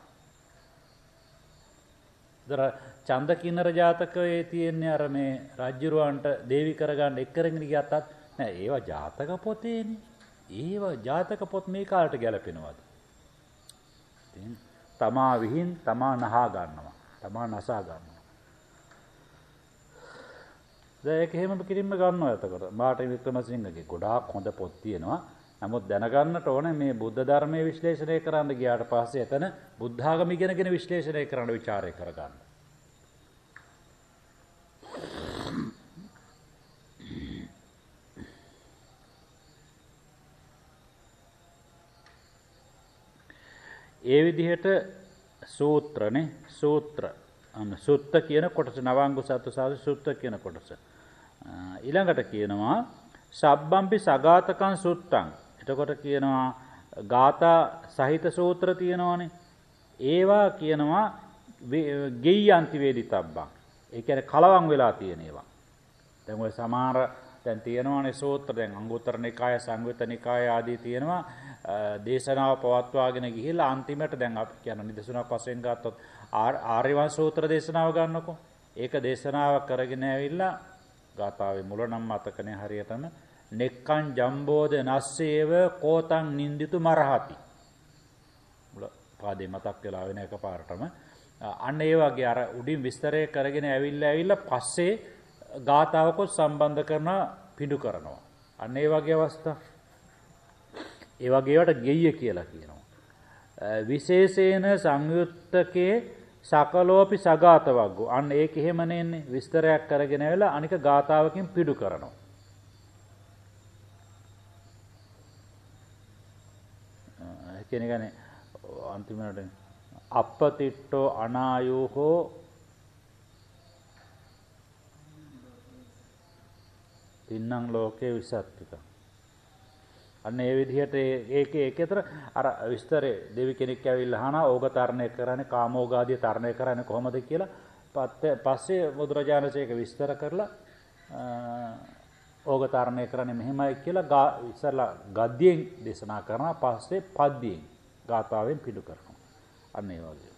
දර ඡන්ද කින්නර ජාතකයේ තියෙන්නේ අර මේ රාජ්‍යරුවන්ට දේවි කරගන්න එක් කරගෙන ගියත් නෑ ඒවා ජාතක පොතේනේ. ඒවා ජාතක පොත් මේ කාලට ගැලපෙනවද? ඉතින් තමා විහිං තමා නහා ගන්නවා. තමා නසා ගන්නවා. දැන් ඒක හැම කිරින්ම ගන්නවා එතකොට. මාර්ටින් වික්‍රමසිංහගේ ගොඩාක් හොඳ පොත් තියෙනවා. නමුත් දැනගන්නට ඕනේ මේ බුද්ධ ධර්මයේ විශ්ලේෂණය කරන්න ගියාට පස්සේ එතන බුද්ධ ආගම ඉගෙනගෙන විශ්ලේෂණය කරන්න ਵਿਚාරය කරගන්න. ඒ විදිහට සූත්‍රනේ සූත්‍ර අන්න සුත්ත කියන කොටස නවාංගු සත්තු සාධු සුත්ත කියන කොටස ඊළඟට කියනවා සබ්බම්පි සගාතකං සුත්තං. එතකොට කියනවා ගාථා සහිත සූත්‍ර තියෙනවානේ. ඒවා කියනවා ගෙය්‍යන්ති වේදිතබ්බං. ඒ කියන්නේ කලවම් වෙලා තියෙන ඒවා. දැන් ඔය සමහර දැන් තියෙනවානේ සූත්‍ර දැන් අංගුත්තර නිකාය සංයුත්ත නිකාය ආදී තියෙනවා දේශනාව පවත්වාගෙන ගිහිල්ලා අන්තිමට දැන් අපි කියන නිදසුනක් වශයෙන් ගත්තොත් ආර්ය වංශ සූත්‍ර දේශනාව ගන්නකො ඒක දේශනාව කරගෙන ඇවිල්ලා ගාථාවේ මුල නම් මතකනේ හරියටම නෙක්කං ජම්බෝද නස්සේව කෝතං නින්දිතු මරහති මුල පාදේ මතක් වෙලා වෙන එකපාරටම අන්න ඒ වගේ අර උඩින් විස්තරය කරගෙන ඇවිල්ලා ඇවිල්ලා පස්සේ ගාථාවකොත් සම්බන්ධ කරන පිටු කරනවා අන්න ඒ වගේ අවස්ථා ඒ වගේ ඒවට ගෙయ్య කියලා කියනවා. විශේෂේන සංයුත්තකේ සකලෝපි සගාත වග්ගෝ. අන්න ඒක එහෙම නෙන්නේ විස්තරයක් කරගෙන ඇවිල්ලා අනික ගාතාවකින් පිටු කරනවා. ඒ කියන්නේ අන්තිමට අපතිට්ඨෝ අනායෝහෝ තින්නම් ලෝකේ විසත්තික. අන්න ඒ විදිහට ඒකේ ඒකතර අර විස්තරේ දෙවි කෙනෙක් ඇවිල්ලා අහනවා ඕග තරණය කරන්නේ කාමෝගාදී තරණය කරන්නේ කොහොමද කියලා. පස්සේ බුදුරජාණන් ඒක විස්තර කරලා ඕග තරණය කරන්නේ මෙහෙමයි කියලා ඉස්සලා ගද්දියෙන් දේශනා කරනවා. පස්සේ පද්දියෙන් ගාථාවෙන් පිටු කරනවා. අන්න ඒ වගේ.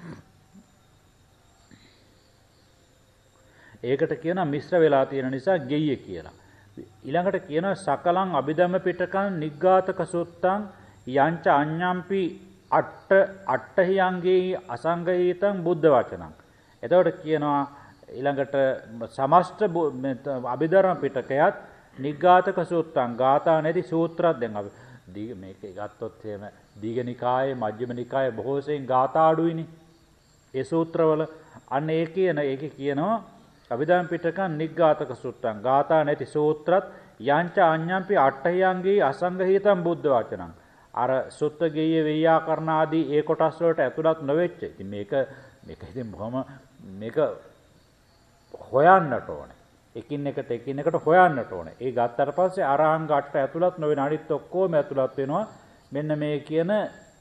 ඒකට කියනවා මිශ්‍ර වෙලා තියෙන නිසා ගෙయ్య කියලා. ඊළඟට කියනවා සකලං අභිධම්ම පිටකං නිග්ඝාතක සුත්තං යංච අඤ්ඤම්පි අට්ඨ අට්ඨහියංගේ අසංගීතං බුද්ධ වචනං. එතකොට කියනවා ඊළඟට සමස්ත අභිධර්ම පිටකයත් නිග්ඝාතක සූත්තං ගාථා නැති සූත්‍රයක් දැන් අපි දීග මේක ගත්තොත් එහෙම දීඝනිකායේ මජ්ක්‍ධිම නිකායේ බොහෝ සෙයින් ගාථා අඩුයිනේ. ඒ සූත්‍රවල අන්න ඒ කියන ඒකේ කියනවා අභිධර්ම පිටකං නිග්ඝාතක සූත්තං ගාථා නැති සූත්‍රත් යංච අඤ්ඤම්පි අට්ඨහියංගේ අසංගහිතං බුද්ධ වචනං. අර සුත්ත ගෙయ్య ව්‍යාකරණ ආදී ඒ කොටස් වලට ඇතුළත් නොවෙච්ච. ඉතින් මේක මේක ඉතින් බොහොම මේක හොයන්නට ඕනේ. එකින් එකට එකින් එකට හොයන්නට ඕනේ. ඒ ගත්තට පස්සේ අරහංග අට ඇතුළත් නොවන අනිත් ඔක්කොම ඇතුළත් වෙනවා. මෙන්න මේ කියන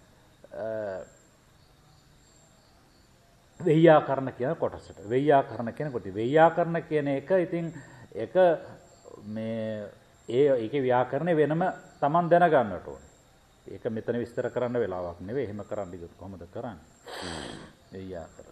ව්‍යාකරණ කියන කොටසට. ව්‍යාකරණ කියන කොට ව්‍යාකරණ කියන එක ඉතින් ඒක මේ ඒ ඒකේ ව්‍යාකරණේ වෙනම Taman දැනගන්නට ඕනේ. ඒක මෙතන විස්තර කරන්න වෙලාවක් නෙවෙයි. එහෙම කරන්න ගියොත් කොහොමද කරන්නේ? ව්‍යාකරණ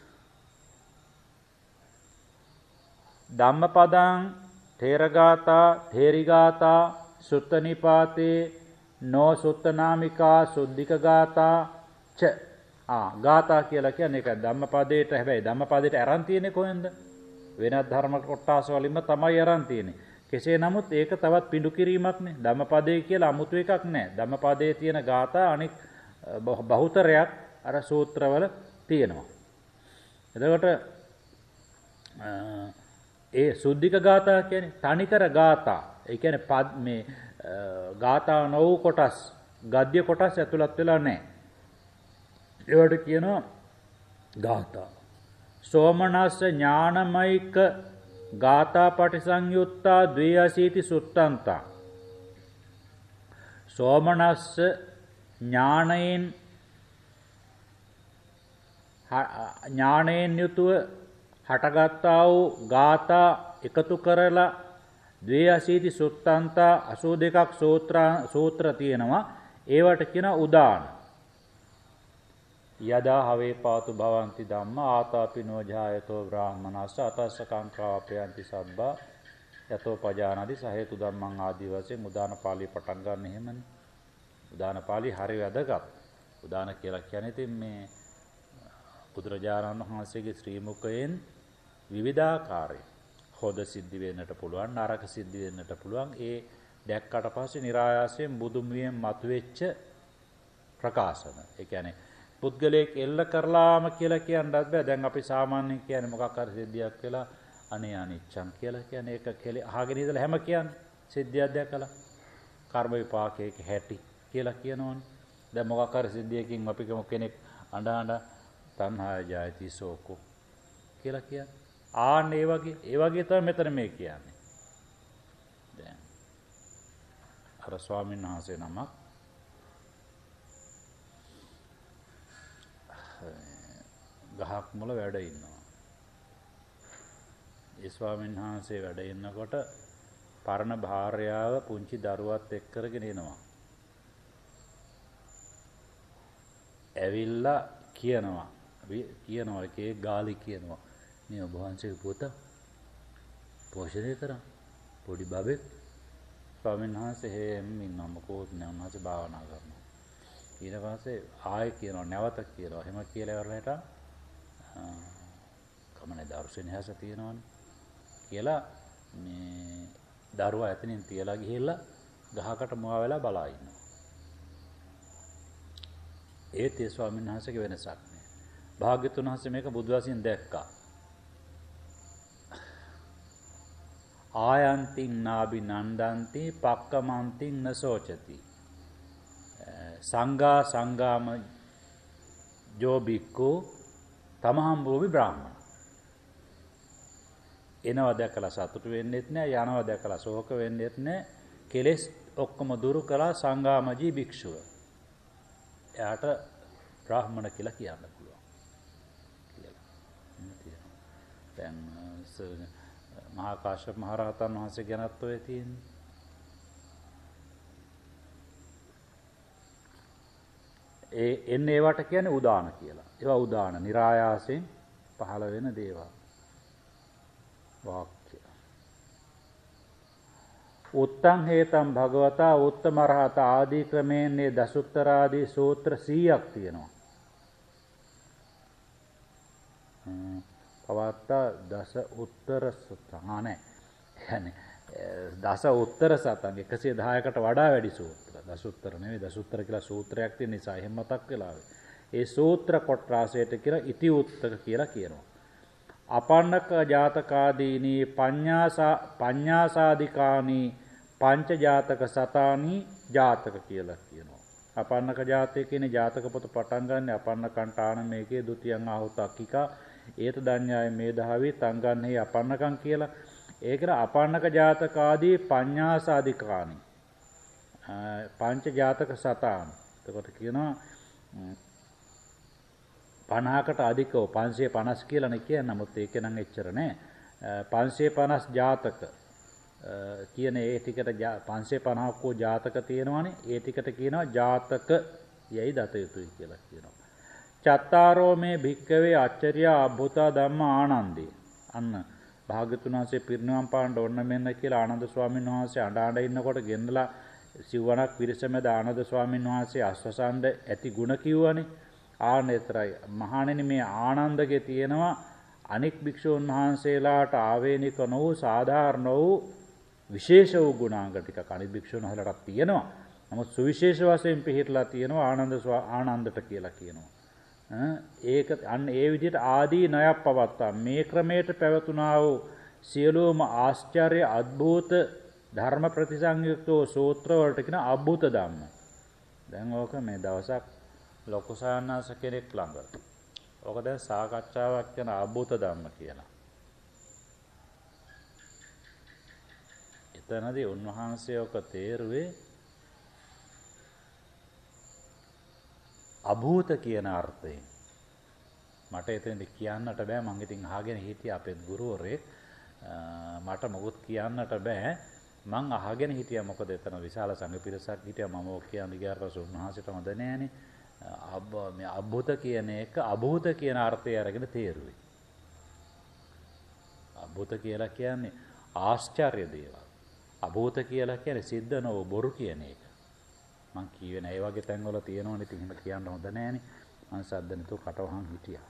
ධම්මපදං තේරගාතා තේරිගාතා සුත්තනිපාතේ නෝ සුත්තනාමිකා සුද්ධික ගාතා ච ආ ගාතා කියලා කියන්නේ ඒක ධම්මපදේට හැබැයි ධම්මපදේට අරන් තියෙන්නේ කොහෙන්ද? වෙනත් ධර්ම කොටස් වලින්ම තමයි අරන් තියෙන්නේ. කෙසේ නමුත් ඒක තවත් පිඬු කිරීමක් නේ. ධම්මපදේ කියලා 아무තු එකක් නැහැ. ධම්මපදේ තියෙන ගාථා අනික් බහුතරයක් අර සූත්‍රවල තියෙනවා. එතකොට ඒ සුද්ධික ගාථා කියන්නේ තනිකර ගාථා. ඒ කියන්නේ පද මේ ගාථා නොවු කොටස් ගද්‍ය කොටස් ඇතුළත් වෙලා නැහැ. ඒවට කියනවා ගාථා. සෝමනස්ස ඥානමයික ගාථා පටිසංයුත්තා ද්වේයසීති සුත්තන්තා. සෝමනස්ස ඥාණයෙන් ඥාණයෙන් යුතුව හටගත්තා වූ ගාථා එකතු කරලා ද්වේයසීති සුත්තන්තා අසූ දෙකක් සූත්‍ර සූත්‍ර තියෙනවා. ඒවට කියන උදාන. යදා හවේ පාතු භවಂತಿ ධම්ම ආතාපිනෝ ජායතෝ බ්‍රාහමනස්ස අතස්ස කාංකාපයන්ති සබ්බා යතෝ පජානාදි සහේතු ධම්මං ආදී වශයෙන් උදාන පාළිය පටන් ගන්න එහෙමනේ. උදාන පාළිය හරිය වැදගත්. උදාන කියලා කියන්නේ ඉතින් මේ බුදුරජාණන් වහන්සේගේ ශ්‍රී මුඛයෙන් විවිධාකාරයෙන් හොද සිද්ධි වෙන්නට පුළුවන් නරක සිද්ධි වෙන්නට පුළුවන්. ඒ දැක්කට පස්සේ નિરાයාසයෙන් බුදුමුවෙන් මතුවෙච්ච ප්‍රකාශන. ඒ කියන්නේ පුද්ගලයෙක් එල්ල කරලාම කියලා කියන්නත් බෑ. දැන් අපි සාමාන්‍යයෙන් කියන්නේ මොකක් හරි සිද්ධියක් වෙලා අනේ අනිච්චං කියලා කියන්නේ ඒක කෙලේ අහගෙන ඉඳලා හැම කියන්නේ සිද්ධියක් දැකලා කර්ම විපාකයක හැටි කියලා කියනවනේ. දැන් මොකක් හරි සිද්ධියකින් අපි කෙනෙක් අඬ අඬ තණ්හාය ජායති සෝකෝ කියලා කියන්නේ. ආන්න ඒ වගේ ඒ වගේ තමයි මෙතන මේ කියන්නේ. දැන් අර ස්වාමීන් වහන්සේ නමක් ගහක් මුල වැඩ ඉන්නවා. ඒ ස්වාමීන් වහන්සේ වැඩ ඉන්නකොට පරණ භාර්යාව පුංචි දරුවත් එක්ක කරගෙන එනවා. ඇවිල්ලා කියනවා කියනවා ඒකේ ගාලි කියනවා මේ ඔබ වහන්සේගේ පුතා පෝෂණය කරා පොඩි බබෙක්. ස්වාමීන් වහන්සේ හැම ඉන්නවා මොකෝත් නෑ උන්වහන්සේ භාවනා කරනවා. ඊට පස්සේ ආයෙ කියනවා නැවත කියනවා. එහෙම කියලා ඉවරලට කමනේ දර්ශනයස තියෙනවනේ කියලා මේ දරුවා එතනින් තියලා ගිහිල්ලා ගහකට මුවා වෙලා බලා ඉන්නවා. ඒත් ඒ ස්වාමීන් වහන්සේගේ වෙනසක් නෑ. භාග්‍යතුන් වහන්සේ මේක බුදු වශයෙන් දැක්කා. ආයන්තින් නාබි නන්දන්ති පක්කමන්තින් නසෝචති සංඝා සංගාම ජෝ බික්කු තමහම් භූමි බ්‍රාහ්මණ. එනවා දැකලා සතුටු වෙන්නෙත් නෑ, යනවා දැකලා ශෝක වෙන්නෙත් නෑ. කෙලෙස් ඔක්කොම දුරු කළා සංඝාමජී භික්ෂුව. එයාට බ්‍රාහ්මණ කියලා කියන්න පුළුවන් කියලා. දැන් මහා කාශ්‍යප මහ රහතන් වහන්සේ ගැනත් ඔය තියෙන්නේ. ඒ එන්නේ ඒවට කියන්නේ උදාන කියලා. ඒවා උදාන નિરાයාසයෙන් පහළ වෙන දේවල්. වාක්‍ය. උත්තං හේතං භගවතා උත්තම රහත ආදී ක්‍රමයෙන් මේ දසුත්තර ආදී සූත්‍ර සීයක් තියෙනවා. පවත්තා දස උත්තර සතං නේ. يعني දස උත්තර සතං එකසිය දහයකට වඩා වැඩි සූත්‍ර. දසුත්තර නෙවෙයි දසුත්තර කියලා සූත්‍රයක් තියෙන නිසා එහෙම මතක් වෙලා. ඒ සූත්‍ර කොට්ටාසයට කියලා ඉති උත්තක කියලා කියනවා. අපන්නක ජාතකාදීනි පඤ්ඤාසා පඤ්ඤාසාදිකානි පංච ජාතක සතානි ජාතක කියලා කියනවා. අපන්නක ජාතකයේ කියන ජාතක පොත පටන් ගන්න අපන්නකන්ටාන මේකේ ဒ ුතියං ආහුතක්කිකා ඒත දඤ්ඤාය මේධාවි තංගන්නේ අපන්නකම් කියලා. ඒකර අපන්නක ජාතකාදී පඤ්ඤාසාදිකානි පංච ජාතක සතානි. එතකොට කියනවා පනහකට අධිකව පන්සිය පනස් කියලානේ කියන්නේ. නමුත් ඒක නම් එච්චර නෑ. පන්සිය පනස් ජාතක කියන ඒ ටිකට පන්සිය පනහක් වූ ජාතක තියෙනවානේ. ඒ ටිකට කියනවා ජාතක යයි දත යුතුයි කියලා කියනවා. චත්තාරෝ මේ භික්කවේ අච්චරිය අභූතා ධම්ම ආනන්දේ. අන්න භාග්‍යතුන් වහන්සේ පිරිනිවන් පාන්න ඕන මෙන්න කියලා ආනන්ද ස්වාමීන් වහන්සේ අඬ අඬ ඉන්නකොට ගෙන්නලා සිව්වණක් පිරිසමෙද ආනන්ද ස්වාමීන් වහන්සේ අස්වසන්ඩ ඇති ಗುಣ කිව්වනේ. ආනෙතරයි මහණෙනි මේ ආනන්දගේ තියෙනවා අනෙක් භික්ෂූන් වහන්සේලාට ආවේනික නොවු සාධාරණ වූ විශේෂ වූ ගුණාංග ටිකක් අනිත් භික්ෂූන් වහන්සේලාට තියෙනවා. නමුත් සුවිශේෂ වශයෙන් පිළිහිట్లా තියෙනවා ආනන්ද ආනන්දට කියලා කියනවා. ඒක අන්න ඒ විදිහට ආදී ණයක් පවත්තා මේ ක්‍රමයට පැවතුනා වූ සියලුම ආශ්චර්ය අద్භූත ධර්ම ප්‍රතිසංයුක්තෝ සූත්‍ර වලට කියන අద్භූත ධම්ම. දැන් ඕක මේ දවසක් ලොකු සාන්නාස කෙනෙක් ළඟ. ඕක දැන් සාකච්ඡාවක් කරන අద్භූත ධම්ම කියලා. එතනදී උන්වහන්සේ ඔක තේරුවේ අභූත කියන අර්ථයෙන්. මට එතනදී කියන්නට බෑ. මම ඉතින් අහගෙන හිටියා අපේ ගුරුවරයෙක්. මට මොකුත් කියන්නට බෑ. මං අහගෙන හිටියා මොකද එතන විශාල සංඝ පිරිසක් හිටියා. මම ඔක් කියන්නේ ගියාට පස්සේ උන්වහන්සේට මද නෑනේ. අබ් මේ අභූත කියන එක අභූත කියන අර්ථය අරගෙන තේරුවේ. අභූත කියලා කියන්නේ ආශ්චර්ය දේවල්. අභූත කියලා කියන්නේ සිද්ධ නොව බොරු කියන එක. මං කියවේ නෑ ඒ වගේ තැන්වල තියෙනවනේ. ඉතින් එහෙම කියන්න හොඳ නෑනේ. මං සද්ද නැතුව කටවහන් හිටියා.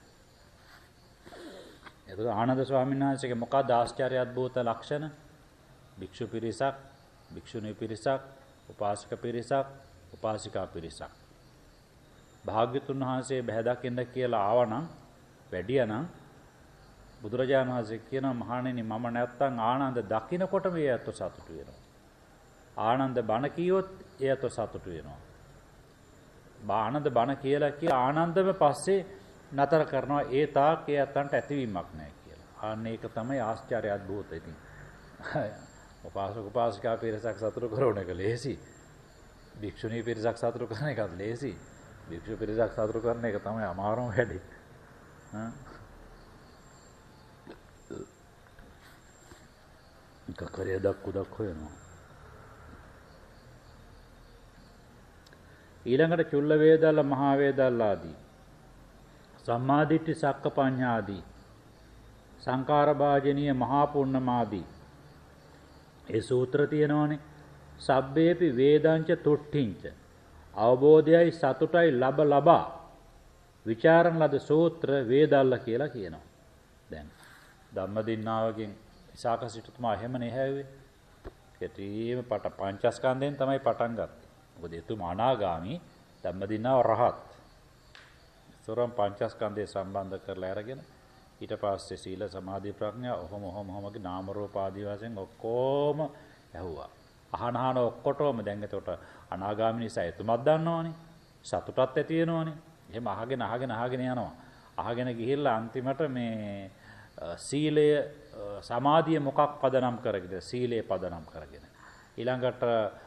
එතකොට ආනන්ද ස්වාමීන් වහන්සේගේ මොකක්ද ආශ්චර්ය අද්භූත ලක්ෂණ? භික්ෂු පිරිසක්, භික්ෂුණී පිරිසක්, උපාසක පිරිසක්, උපාසිකා පිරිසක්. භාග්‍යතුන් වහන්සේ බැහැ දකින්න කියලා ආවනම් වැඩියනම් බුදුරජාණන් වහන්සේ කියනවා මහණෙනි මම නැත්තම් ආනන්ද දකින්නකොට මේ ඇත්ත සතුටු වෙනවා. ආනන්ද බණ කියොත් එයත් සතුටු වෙනවා. ආනන්ද බණ කියලා කියලා ආනන්දම පස්සේ නතර කරනවා ඒ තාක් ඒ අතන්ට ඇතිවීමක් නැහැ කියලා. ආන්න ඒක තමයි ආශ්චර්ය අද්භූත. ඉතින් උපාසක උපාසිකා පිරිසක් සතුටු කරන එක ලේසි. භික්ෂුණී පිරිසක් සතුටු කරන එකත් ලේසි. භික්ෂු පිරිසක් සතුටු කරන එක තමයි අමාරුම වැඩේ. හා කකරිය දක්කු දක්කු වෙනවා. ඊළඟට චුල්ල වේදල්ල මහා වේදල්ල ආදී සම්මාදිට්ඨි සක්කපඤ්ඤාදී සංකාර භාජනීය මහා පුන්නමාදී ඒ සූත්‍ර තියෙනවානේ. සබ්බේපි වේදංච තුට්ඨින්ච අවබෝධයයි සතුටයි ලබ ලබා විචාරණ ලද සූත්‍ර වේදල්ල කියලා කියනවා. දැන් ධම්මදින්නාවකින් ඉසాక සිටුතුමා එහෙමනේ හැව්වේ. කෙටිම පට පංචස්කන්ධයෙන් තමයි පටන් ගත්තේ. මොකද එතුමා අනාගාමි ධම්මදින්නාව රහත්. සතරම් පංචස්කන්ධය සම්බන්ධ කරලා අරගෙන ඊට පස්සේ සීල සමාධි ප්‍රඥා ඔහොම ඔහොම ඔහොමගේ නාම රූප ආදී වශයෙන් ඔක්කොම ඇහුවා. අහන අහන ඔක්කොටම දැන් එතකොට අනාගාමී නිසා එතුමත් දන්නවනේ. සතුටත් ඇති වෙනවනේ. එහෙම අහගෙන අහගෙන අහගෙන යනවා. අහගෙන ගිහිල්ලා අන්තිමට මේ සීලය සමාධිය මොකක් පදනම් කරගෙනද? සීලය පදනම් කරගෙන. ඊළඟට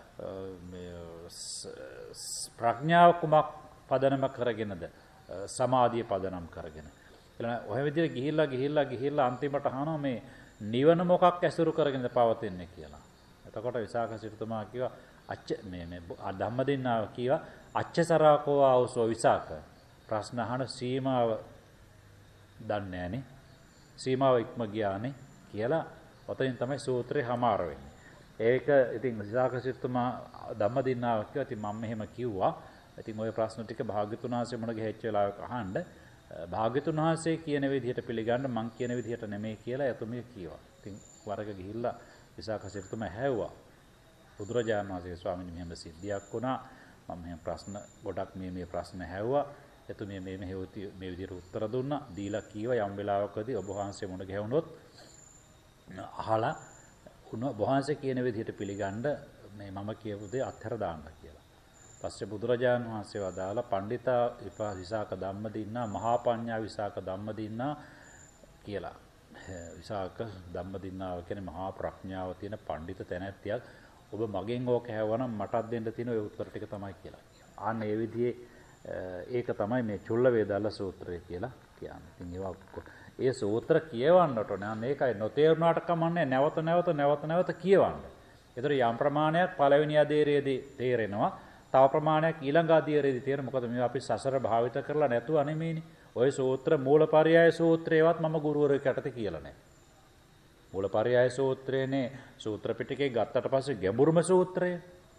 ප්‍රඥාව කුමක් පදනම කරගෙනද? සමාධිය පදනම් කරගෙන. ඊළඟ ඔය විදිහට ගිහිල්ලා ගිහිල්ලා ගිහිල්ලා අන්තිමට අහනවා මේ නිවන මොකක් ඇසුරු කරගෙනද පවතින්නේ කියලා. එතකොට විසාක සිටුතුමා කිව්වා අච්ච මේ මේ ධම්මදින්නාව කිව්වා අච්චසරාකෝ ආවසෝ විසාක. ප්‍රශ්න අහන සීමාව දන්නේ නැහනේ. සීමාව ඉක්ම ගියානේ කියලා ඔතනින් තමයි සූත්‍රේ හමාර වෙන්නේ. ඒක ඉතින් විසාක සිටුතුමා ධම්මදින්නාව කිව්වා. ඉතින් මම මෙහෙම කිව්වා. ඉතින් ওই ප්‍රශ්න ටික භාග්‍යතුන් වහන්සේ මොන ගෙහෙච්ච වෙලාවක අහන්න භාග්‍යතුන් වහන්සේ කියන විදිහට පිළිගන්න මං කියන විදිහට නෙමෙයි කියලා එතුමිය කිව්වා. ඉතින් වරක ගිහිල්ලා විසාක සිටුතුමා හැව්වා. බුදුරජාණන් වහන්සේ ස්වාමීන් මෙහෙම සිද්ධියක් වුණා. මම මෙහෙම ප්‍රශ්න ගොඩක් මේ මේ ප්‍රශ්න හැව්වා. එතුමිය මේ මේ මේ විදිහට උත්තර දුන්නා. දීලා කීවා යම් වෙලාවකදී ඔබ වහන්සේ මොන ගැහුණොත් අහලා උන ඔබ වහන්සේ කියන විදිහට පිළිගන්න මේ මම කියපු දේ අත්හැර දාන්න කියලා. පස්සේ බුදුරජාණන් වහන්සේ වදාලා පණ්ඩිතා විසාක ධම්මදින්නා මහා පඤ්ඤා විසාක ධම්මදින්නා කියලා. විසාක ධම්මදින්නාව කියන්නේ මහා ප්‍රඥාව තියෙන පඬිත තැනැත්තියක්. ඔබ මගෙන් ඕක හැවවනම් මටත් දෙන්න තියෙන ඔය උත්තර ටික තමයි කියලා. ආන්න ඒ විදිහේ ඒක තමයි මේ චුල්ල වේදාල සූත්‍රය කියලා කියන්නේ. ඉතින් ඒවා ඒ සූත්‍ර කියවන්නට ඕනේ. මේකයි නොතේරුණාට කමන්නේ නැවත නැවත නැවත නැවත කියවන්න. ඒතර යම් ප්‍රමාණයක් පළවෙනි අධීරයේදී තේරෙනවා. තව ප්‍රමාණයක් ඊළඟ අධීරයේදී තේරෙනවා. මොකද මේවා අපි සසර භාවිත කරලා නැතුව නෙමෙයිනේ. ওই සූත්‍ර මූලපරයය සූත්‍රේවත් මම ගුරුවරයෙක් යටතේ කියලා නැහැ. මූලපරයය සූත්‍රයනේ සූත්‍ර පිටකේ ගත්තට පස්සේ ගැඹුරුම සූත්‍රය.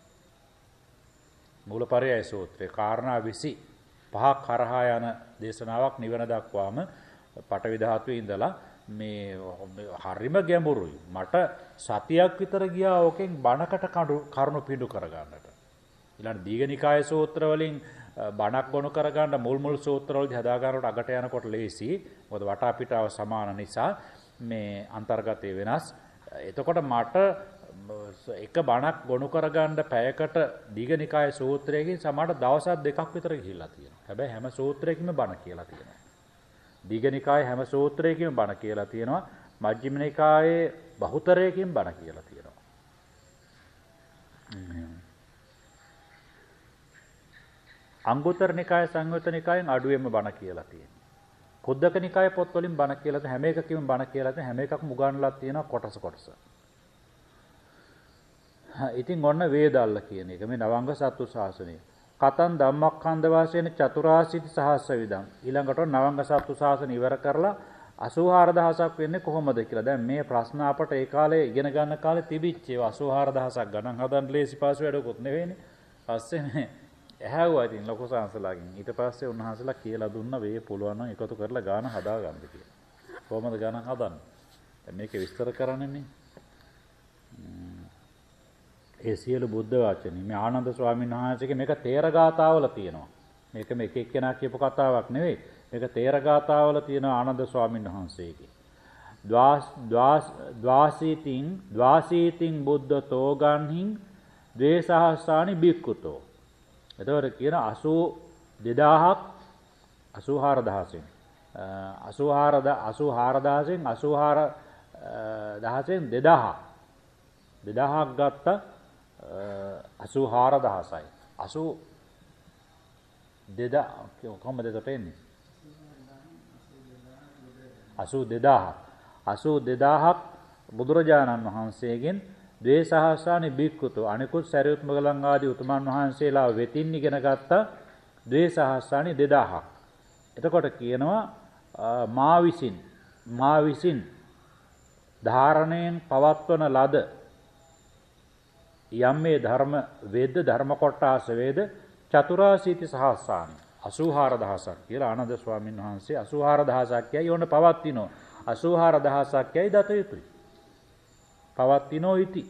මූලපරයය සූත්‍රේ කාරණා විසි පහක් කරහා යන දේශනාවක් නිවන දක්වාම පටවි ධාතුවේ ඉඳලා මේ හරිම ගැඹුරුයි. මට සතියක් විතර ගියා ඕකෙන් බණකට කරුණු පිඬු කරගන්නට. ඊළඟ දීඝනිකාය සූත්‍ර වලින් බණක් ගොනු කරගන්න මුල් මුල් සූත්‍ර වලදී හදා ගන්නකොට අගට යනකොට ලේසි. මොකද වටා පිටාව සමාන නිසා මේ අන්තර්ගතය වෙනස්. එතකොට මට එක බණක් ගොනු කරගන්න පැයකට දීඝනිකාය සූත්‍රයකින් සමහර දවස් දෙකක් විතර ගිහිල්ලා තියෙනවා. හැබැයි හැම සූත්‍රයකින්ම බණ කියලා තියෙනවා. දීඝනිකායේ හැම සූත්‍රයකින්ම බණ කියලා තියෙනවා. මජ්ක්‍ධිම නිකායේ බහුතරයකින් බණ කියලා තියෙනවා. අංගුත්තර නිකාය සංයුත්ත නිකායෙන් අඩුවෙන්ම බණ කියලා තියෙනවා. කුද්දක නිකායේ පොත් වලින් බණ කියලා තියෙන හැම එකකින්ම බණ කියලා තියෙන හැම එකක්ම උගන්වලා තියෙනවා කොටස කොටස. ඉතින් ඔන්න වේදල්ල කියන එක මේ නවංග සත්තු ශාසනය. කතන් ධම්මක්ඛන්ද වාසයෙන් චතුරාසීති සහස්ස විදං. ඊළඟට නවංග සත්තු ශාසන ඉවර කරලා අසූ හාර දහසක් වෙන්නේ කොහොමද කියලා. දැන් මේ ප්‍රශ්න අපට ඒ කාලේ ඉගෙන ගන්න කාලේ තිබිච්ච ඒවා අසූ හාර දහසක් ගණන් හදන්න ලේසි පාසු වැඩකුත් නෙවෙයිනේ. පස්සේ මේ ඇහැව්වා ඉතින් ලොකු සංසලාගෙන්. ඊට පස්සේ උන්වහන්සේලා කියලා දුන්නා වේ පුළුවන් නම් එකතු කරලා ගාන හදා ගන්න කියලා. කොහොමද ගාන හදන්නේ? දැන් මේක විස්තර කරන්නේනේ. ඒ සියලු බුද්ධ වචනේ මේ ආනන්ද ස්වාමීන් වහන්සේගේ මේක තේරගාතාවල තියෙනවා. මේක මේ එක එක්කෙනා කියපු කතාවක් නෙවෙයි. මේක තේරගාතාවල තියෙන ආනන්ද ස්වාමීන් වහන්සේගේ. ද්වාස් ද්වාස් ද්වාසීතින් ද්වාසීතින් බුද්ධතෝ ගන්හින් ද්වේසහස්සානි බික්කුතෝ. එතකොට කියන අසූ දෙදාහක් අසූ හාර දහසෙන් අසූ හාර අසූ හාර දහසෙන් අසූ හාර දහසෙන් දෙදාහක් දෙදාහක් ගත්ත අසූ හාර දහසයි. අසූ දෙදා කොහොමද එතකොට එන්නේ? අසූ දෙදාහක් අසූ දෙදාහක් බුදුරජාණන් වහන්සේගෙන් ද්වේසහස්සානි බික්කුතෝ අනිකුත් සරියුත් මොගලන් ආදී උතුමන් වහන්සේලා වෙතින් ඉගෙන ගත්ත ද්වේසහස්සානි දෙදාහක්. එතකොට කියනවා මා විසින් මා විසින් ධාරණයෙන් පවත්වන ලද යම් මේ ධර්ම වේද ධර්ම කොටාස වේද චතුරාසීති සහස්සානි අසූ හාර දහසක් කියලා ආනන්ද ස්වාමීන් වහන්සේ අසූ හාර දහසක් කියයි ඕන පවත්ිනෝ අසූ හාර දහසක් කියයි දත යුතුයි. පවත්ිනෝ ඉති.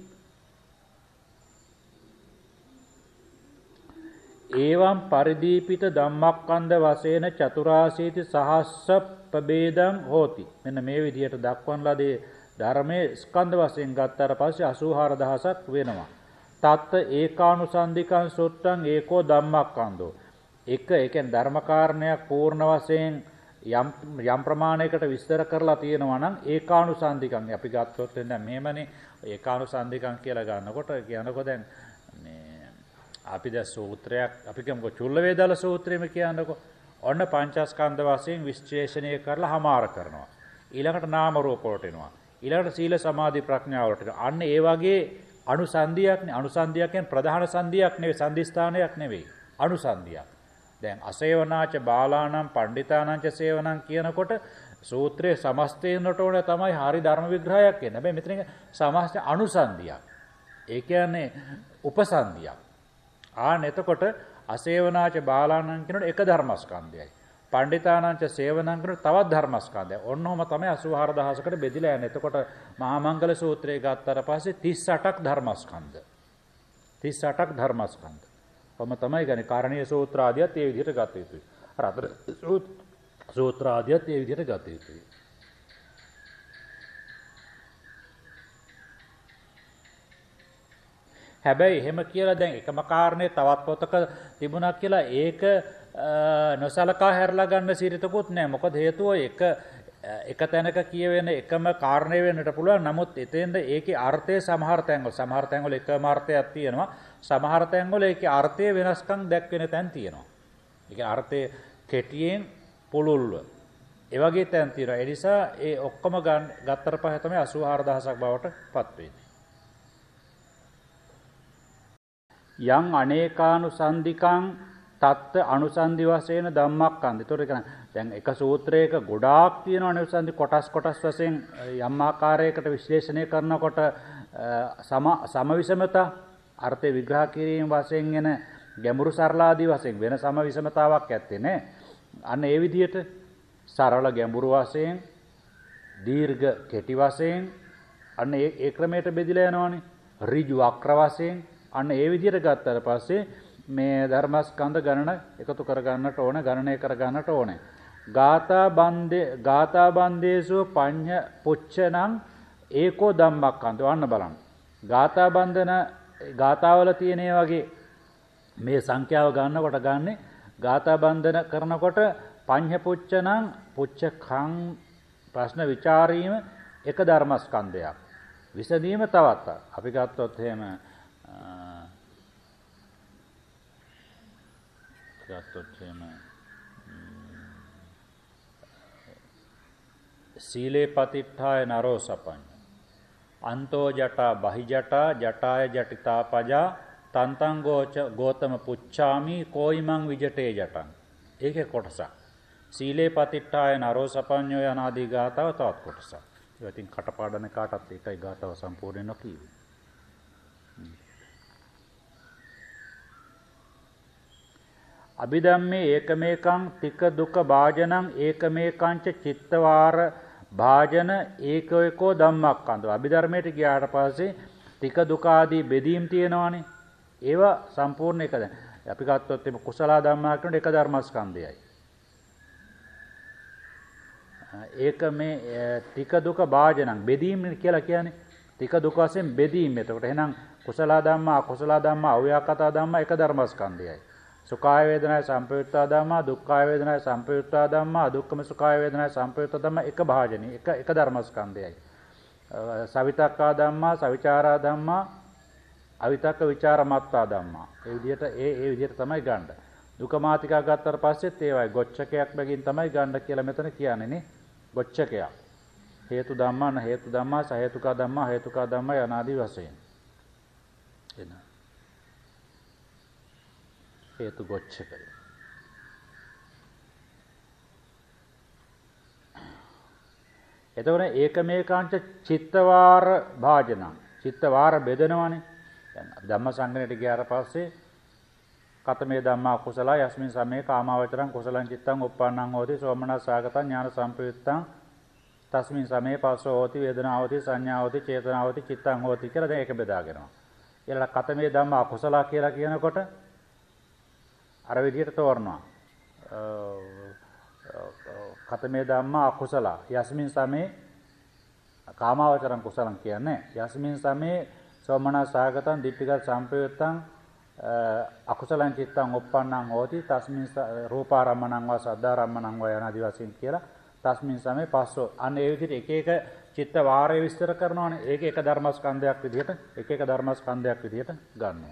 ඒවම් පරිදීපිත ධම්මක්ඛන්ද වශයෙන් චතුරාසීති සහස්ස ප්‍රභේදං හෝති. මෙන්න මේ විදිහට දක්වන ලදී ධර්මයේ ස්කන්ධ වශයෙන් ගත්තාට පස්සේ අසූ හාර දහසක් වෙනවා. තත් ඒකානුසන්දිකං සුත්තං ඒකෝ ධම්මක්ඛන්தோ. එක ඒ කියන්නේ ධර්ම කාරණයක් පූර්ණ වශයෙන් යම් යම් ප්‍රමාණයකට විස්තර කරලා තියෙනවා නම් ඒකානුසන්ධිකම් අපි ගත්තොත් දැන් මෙහෙමනේ ඒකානුසන්ධිකම් කියලා ගන්නකොට කියනකොට දැන් මේ අපි දැන් සූත්‍රයක් අපි කියමුකෝ චුල්ල වේදාල සූත්‍රෙම කියනකො ඔන්න පංචස්කන්ධ වශයෙන් විශ්ලේෂණය කරලා හමාර කරනවා ඊළඟට නාම රූප වලට එනවා ඊළඟට සීල සමාධි ප්‍රඥා වලට අන්න ඒ වගේ අනුසන්ධියක්නේ අනුසන්ධියක් කියන්නේ ප්‍රධාන සන්ධියක් නෙවෙයි සන්ධිස්ථානයක් නෙවෙයි අනුසන්ධියක් දැන් අසේවනාච බාලානම් පණ්ඩිතානංච සේවනං කියනකොට සූත්‍රයේ සමස්තේනට ඕන තමයි හරි ධර්ම විග්‍රහයක් කියන්නේ. හැබැයි මෙතන සමස්ත අනුසන්ධියක්. ඒ කියන්නේ උපසන්ධියක්. ආන එතකොට අසේවනාච බාලානම් කියනකොට එක ධර්මස්කන්ධයයි. පණ්ඩිතානංච සේවනං කියනකොට තවත් ධර්මස්කන්ධයක්. ඔන්නෝම තමයි අසූ හාරදහසකට බෙදිලා යන්නේ. එතකොට මහා මංගල සූත්‍රය ගත්තාට පස්සේ තිස් අටක් ධර්මස්කන්ධ. තිස් අටක් ධර්මස්කන්ධ. ඔම තමයි ගන්නේ කාරණීය සූත්‍ර ආදියත් ඒ විදිහට ගත යුතුයි. අර අතර සූත්‍ර ආදියත් ඒ විදිහට ගත යුතුයි. හැබැයි එහෙම කියලා දැන් එකම කාරණේ තවත් පොතක තිබුණා කියලා ඒක නොසලකා හැරලා ගන්න සිරිතකුත් නැහැ. මොකද හේතුව එක එක තැනක කියවෙන එකම කාරණේ වෙන්නට පුළුවන්. නමුත් එතෙන්ද ඒකේ අර්ථය සමහර තැන්වල සමහර තැන්වල එකම අර්ථයක් තියෙනවා. සමහර තැන්වල ඒකේ අර්ථය වෙනස්කම් දැක්වෙන තැන් තියෙනවා. ඒකේ අර්ථය කෙටියෙන් පුළුල්ව. ඒ වගේ තැන් තියෙනවා. ඒ නිසා ඒ ඔක්කොම ගත්තට පස්සේ තමයි අසූ හාරදහසක් බවට පත් වෙන්නේ. යං අනේකානුසන්ධිකං තත්ත අනුසන්ධි වශයෙන් ධම්මක්ඛන්ධ. ඒතකොට ඒක දැන් එක සූත්‍රයක ගොඩාක් තියෙනවා අනුසන්ධි කොටස් කොටස් වශයෙන් යම් ආකාරයකට විශ්ලේෂණය කරනකොට සම සමවිෂමතා අර්ථය විග්‍රහ කිරීම වශයෙන් එන ගැඹුරු සරලාදී වශයෙන් වෙන සමවිෂමතාවක් ඇත්තේ නැහැ. අන්න ඒ විදිහට සරල ගැඹුරු වශයෙන් දීර්ඝ කෙටි වශයෙන් අන්න ඒ ඒ ක්‍රමයට බෙදිලා යනවානේ. ඍජු වක්‍ර වශයෙන් අන්න ඒ විදිහට ගත්තාට පස්සේ මේ ධර්මස්කන්ධ ගණන එකතු කර ගන්නට ඕන ගණනය කර ගන්නට ඕනේ. ගාථා බන්දේ ගාථා බන්දේසු පඤ්ඤ පුච්චනං ඒකෝ ධම්මක්ඛන්ධ වන්න බලන්න. ගාථා බන්ධන ගාථාවල තියෙන වගේ මේ සංඛ්‍යාව ගන්නකොට ගන්නෙ ගාථා බන්ධන කරනකොට පඤ්ඤ පුච්චනං පුච්චඛං ප්‍රශ්න විචාරීම එක ධර්මස්කන්ධයක්. විසදීම තවත්. අපි ගත්තොත් එහෙම ගත්තොත් එහෙම සීලේ පතිට්ඨාය නරෝ සපඤ්ඤ අන්තෝ ජටා බහි ජටා ජටාය ජටිතා පජා තන්තං ගෝච ගෝතම පුච්ඡාමි කෝයිමං විජටේ ජටං. ඒකේ කොටසක්. සීලේ පතිට්ඨාය නරෝ සපඤ්ඤෝ යනාදී ගාතාව තවත් කොටසක්. ඒක ඉතින් කටපාඩන කාටත් ඒකයි ගාතාව සම්පූර්ණ නොකියුවේ. අභිධම්මේ ඒකමේකං තික දුක භාජනං ඒකමේකංච චිත්තවාර භාජන ඒකෝකෝ ධම්මක්ඛන්ධ. අභිධර්මයට ගියාට පස්සේ තික දුක ආදී බෙදීම් තියෙනවානේ. ඒවා සම්පූර්ණ එක දැන්. අපි ගත්තොත් මේ කුසල ධම්මා කියන එක ධර්මස්කන්ධයයි. ඒක මේ තික දුක භාජනං බෙදීම් කියලා කියන්නේ. තික දුක වශයෙන් බෙදීම්. එතකොට එහෙනම් කුසල ධම්මා අකුසල ධම්මා අව්‍යාකත ධම්මා එක ධර්මස්කන්ධයයි. සුඛාය වේදනාය සම්පයුත්තා ධම්මා දුක්ඛාය වේදනාය සම්පයුත්තා ධම්මා අදුක්ඛම සුඛාය වේදනාය සම්පයුත්තා ධම්මා එක භාජනයි එක එක ධර්මස්කන්ධයයි. සවිතක්කා ධම්මා සවිචාරා ධම්මා අවිතක්ක විචාර මත්තා ධම්මා. ඒ විදිහට ඒ ඒ විදිහට තමයි ගන්න. දුක මාතිකා ගත්තාට පස්සෙත් ඒවයි ගොච්චකයක් බැගින් තමයි ගන්න කියලා මෙතන කියන්නේ නේ. ගොච්චකයක්. හේතු ධම්මා න හේතු ධම්මා සහේතුකා ධම්මා හේතුකා ධම්මා යනාදී වශයෙන්. එන හේතු ගොච්ඡකය. එතකොට ඒකමේකාංච චිත්තවාර භාජනං. චිත්තවාර බෙදනවනේ. දැන් ධම්ම සංගණයට ගියාට පස්සේ කතමේ ධම්මා කුසල යස්මින් සමේ කාමාවචරං කුසලං චිත්තං උප්පන්නං හෝති සෝමනස්සාගතං ඥාන සම්පයුත්තං තස්මින් සමේ පස්සෝ හෝති වේදනා හෝති සංඥා හෝති චේතනා හෝති චිත්තං හෝති කියලා දැන් ඒක බෙදාගෙනවා. ඊළඟ කතමේ ධම්මා කුසල කියලා කියනකොට අර විදිහට තෝරනවා. කතමේ ධම්මා අකුසල යස්මින් සමේ කාමාවචරං කුසලං කියන්නේ යස්මින් සමේ සෝමනස්සාගතං ditthිගත සම්පයුත්තං අකුසලං චිත්තං uppannං හෝති තස්මින් රූපාරම්මණං වා සද්ධාරම්මණං වා යන ආදි වශයෙන් කියලා තස්මින් සමේ පස්සෝ අන්න ඒ විදිහට එක එක චිත්ත වාරය විස්තර කරනවානේ ඒක එක ධර්මස්කන්ධයක් විදිහට එක එක ධර්මස්කන්ධයක් විදිහට ගන්නවා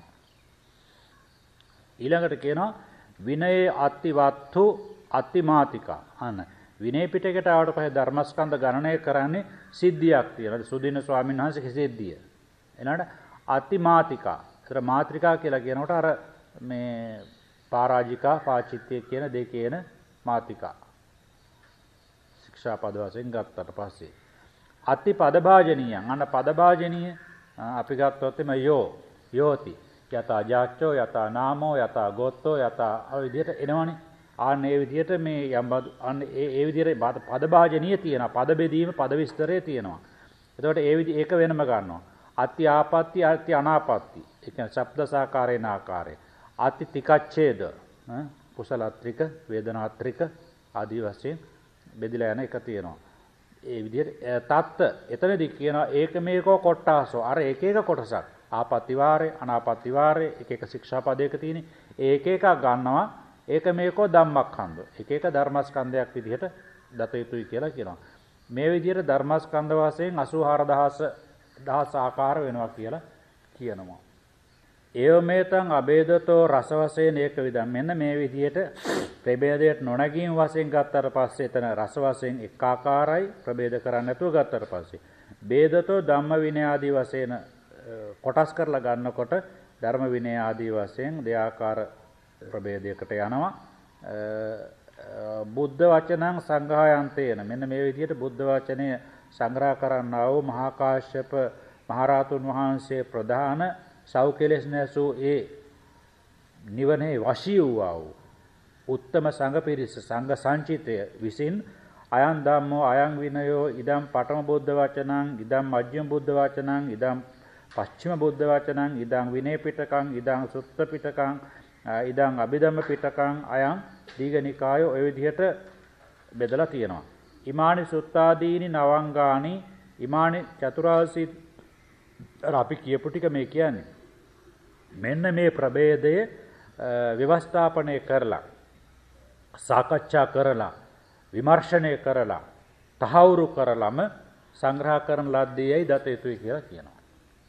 ඊළඟට කියනවා විනයේ අත්තිවත්තු අත්තිමාතිකා අන්න විනය පිටකයට ආවට පස්සේ ධර්මස්කන්ධ ගණනය කරන්නේ සිද්ධියක් තියෙනවා සුදින ස්වාමීන් වහන්සේගේ සිද්ධිය එනවාට අත්තිමාතිකා ඒතර මාත්‍රිකා කියලා කියනකොට අර මේ පරාජිකා පාචිත්‍ය කියන දෙකේන මාතිකා ශික්ෂා පද වශයෙන් ගත්තට පස්සේ අති පදභාජනීයන් අන්න පදභාජනීය අපි ගත්තොත් එම යෝ යෝති යතා ජාච්චෝ යතා නාමෝ යතා ගෝත්තෝ යතා අර විදිහට එනවනේ ආන්න ඒ විදිහට මේ යම් අන්න ඒ ඒ විදිහට පදභාජනීය තියෙනවා පද බෙදීම පද විස්තරය තියෙනවා එතකොට ඒ විදි ඒක වෙනම ගන්නවා අත්‍ය ආපත්‍ය අත්‍ය අනාපත්‍ය ඒ කියන්නේ ශබ්දසාකාරේන ආකාරය අත්‍ය තිකච්ඡේද කුසලත්‍රික වේදනාත්‍රික ආදී වශයෙන් බෙදලා යන එක තියෙනවා ඒ විදිහට තත්ත එතනදී කියනවා ඒකමේකෝ කොට්ටාසෝ අර එක එක කොටසක් ආපත්‍ය වාරේ අනාපත්‍ය වාරේ එක එක ශික්ෂා පදයක තියෙන ඒක එක ගන්නවා ඒකමේකෝ ධම්මස්කන්ධ එක එක ධර්මස්කන්ධයක් විදිහට දත යුතුයි කියලා කියනවා මේ විදිහට ධර්මස්කන්ධ වශයෙන් අසූහාර දහස් ආකාර වෙනවා කියලා කියනවා ඒව මේතං අබේදතෝ රස වශයෙන් ඒක විදම් මෙන්න මේ විදිහට ප්‍රභේදයට නොනගීම් වශයෙන් ගත්තට පස්සේ එතන රස වශයෙන් එක ආකාරයි ප්‍රභේද කරන්නේ නැතුව ගත්තට පස්සේ බේදතෝ ධම්ම විනය ආදී වශයෙන් කොටස් කරලා ගන්නකොට ධර්ම විනය ආදී වශයෙන් දෙආකාර ප්‍රභේදයකට යනවා බුද්ධ වචනං සංඝායන්තේන මෙන්න මේ විදිහට බුද්ධ වචනය සංග්‍රහ කරන්නා වූ මහා කාශ්‍යප මහරහතුන් වහන්සේ ප්‍රධාන සෞඛ්‍යලෙස් නැසූ ඒ නිවනේ වශී වූ වූ උත්තම සංඝ පිරිස සංඝ සංචිතය විසින් අයං ධම්මෝ අයං විනයෝ ඉදම් පඨම බුද්ධ වචනං ඉදම් මජ්ක්‍ධිම බුද්ධ වචනං ඉදම් පස්චිම බුද්ධ වචනං ඉදම් විනය පිටකං ඉදම් සුත්ත පිටකං ඉදම් අභිධම්ම පිටකං අයං දීඝනිකායෝ ඔය විදිහට බෙදලා තියෙනවා ඉමානි සුත්තාදීනි නවංගානි ඉමානි චතුරාසි අපි කියපු ටික මේ කියන්නේ මෙන්න මේ ප්‍රභේදය ව්‍යවස්ථාපනය කරලා සාකච්ඡා කරලා විමර්ශනය කරලා තහවුරු කරලම සංග්‍රහ කරන ලද්දේයි දත යුතුයි කියලා කියනවා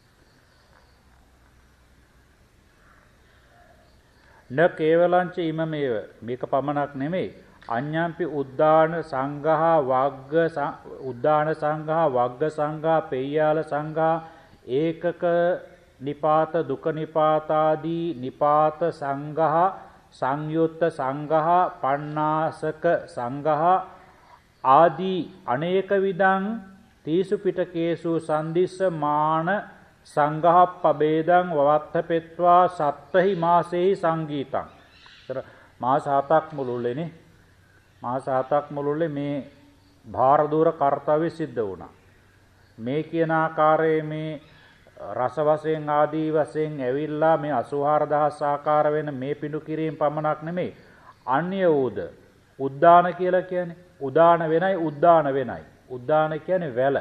න කේවලංච ඉමමේව මේක පමණක් නෙමෙයි අඤ්ඤම්පි උද්දාන සංඝා වග්ග උද්දාන සංඝා වග්ග සංඝා පෙය්‍යාල සංඝා ඒකක නිපාත දුක නිපාතාදී නිපාත සංඝහ සංයුත්ත සංඝහ පණ්ණාසක සංඝහ ආදී අනේක විදං තීසු පිටකේසු සම්දිස්ස මාන සංඝහ පබේදං වවත්තපෙත්වා සත්තහි මාසෙහි සංගීතං. ඒතර මාස හතක් මුළුල්ලේනේ මාස හතක් මුළුල්ලේ මේ භාර දූර කාර්යය සිද්ධ වුණා. මේ කියන ආකාරයේ මේ රස වශයෙන් ආදී වශයෙන් ඇවිල්ලා මේ අසූහාර දහස් ආකාර වෙන මේ පිඬු කිරීම පමණක් නෙමෙයි අන්‍ය වූද උද්දාන කියලා කියන්නේ උදාන වෙනයි උද්දාන වෙනයි උද්දාන කියන්නේ වැල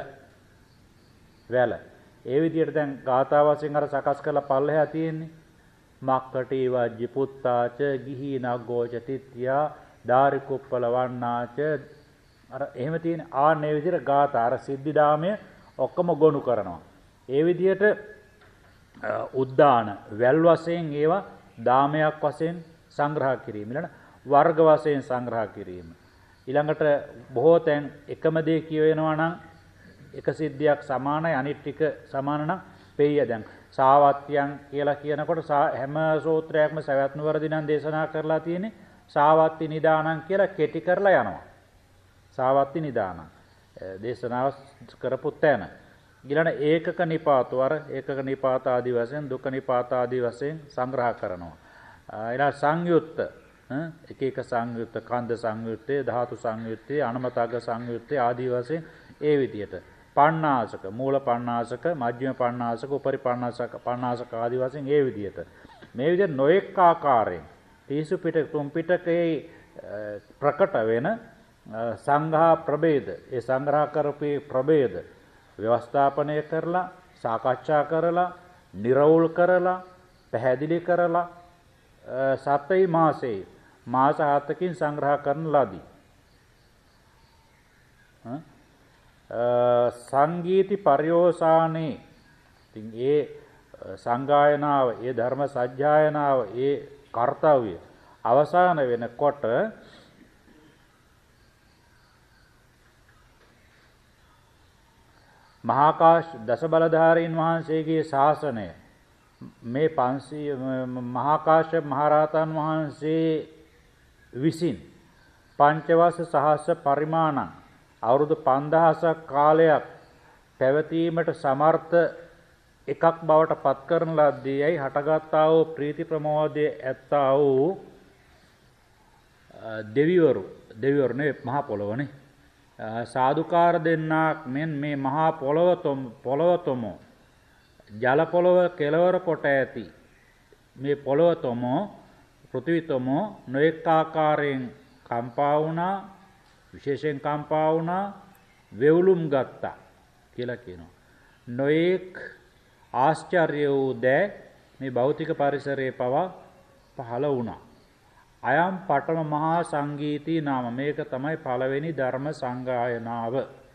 වැල ඒ විදිහට දැන් ගාථා වශයෙන් අර සකස් කරලා පල්ලෙහා තියෙන්නේ මක්කටි වජ්ජි පුත්තාච ගිහි නග්ගෝච තිත්‍යා ධාරි කුප්පල වන්නාච අර එහෙම තියෙන ආන්නේ විදිහට ගාථා අර සිද්ධිදාමය ඔක්කොම ගොනු කරනවා ඒ විදිහට උද්දාන වැල් වශයෙන් ඒවා දාමයක් වශයෙන් සංග්‍රහ කිරීම ඊළඟ වර්ග වශයෙන් සංග්‍රහ කිරීම ඊළඟට බොහෝ තැන් එකම දේ කියවෙනවා නම් එක සිද්ධියක් සමානයි අනිත් ටික සමාන නම් පෙయ్య දැන් සාවත්‍යයන් කියලා කියනකොට හැම සූත්‍රයක්ම සවැත් නුවර දිනන් දේශනා කරලා තියෙන්නේ සාවත්ති නිදානං කියලා කෙටි කරලා යනවා සාවත්ති නිදානං දේශනාව කරපු තැන ඊළඟ ඒකක නිපාතෝ අර ඒකක නිපාත ආදී වශයෙන් දුක නිපාත ආදී වශයෙන් සංග්‍රහ කරනවා ඊළඟ සංයුත්ත එක එක සංයුත්ත කන්ද සංයුත්තේ ධාතු සංයුත්තේ අනමතග්ග සංයුත්තේ ආදී වශයෙන් ඒ විදිහට පණ්ණාසක මූල පණ්ණාසක මධ්‍යම පණ්ණාසක උපරි පණ්ණාසක පණ්ණාසක ආදී වශයෙන් ඒ විදිහට මේ විදිහට නොඑක ආකාරයෙන් තීසු පිටක තුන් පිටකේ ප්‍රකට වෙන සංඝා ප්‍රභේද ඒ සංග්‍රහ කරපේ ප්‍රභේද ව්‍යවස්ථාපනය කරලා සාකච්ඡා කරලා නිරවුල් කරලා පැහැදිලි කරලා සතයි මාසයේ මාස හතකින් සංග්‍රහ කරන ලදී. සංගීති පරිෝසානේ ඉතින් ඒ සංගායනාව ඒ ධර්ම සජ්ජායනාව ඒ කාර්යය අවසාන වෙනකොට මහාකාශ දස බලධාරීන් වහන්සේගේ ශාසනය මේ පන්සිය මහාකාශ්‍යප මහරහතන් වහන්සේ විසින් පංචවස සහස්ස පරිමාණං අවුරුදු පන්දහසක් කාලයක් පැවතීමට සමර්ථ එකක් බවට පත් කරන ලද්දේයි හටගත්තා වූ ප්‍රීති ප්‍රමෝදයේ ඇත්තා වූ දෙවිවරු දෙවිවරු නෙවෙයි මහා පොළොවනේ සාදුකාර දෙන්නාක් මෙන් මේ මහා පොළොවතොම පොළොවතොම ජල පොළොව කෙලවර කොට ඇති මේ පොළොවතොම පෘථිවිතොම නොඑක ආකාරයෙන් කම්පා වුණා විශේෂයෙන් කම්පා වුණා වෙවුලුම් ගත්තා කියලා කියනවා. නොඑක් ආශ්චර්ය වූ දෑ මේ භෞතික පරිසරයේ පවා පහළ වුණා. අයම් පඨම මහා සංගීතී නාම මේක තමයි පළවෙනි ධර්ම සංගායනාව.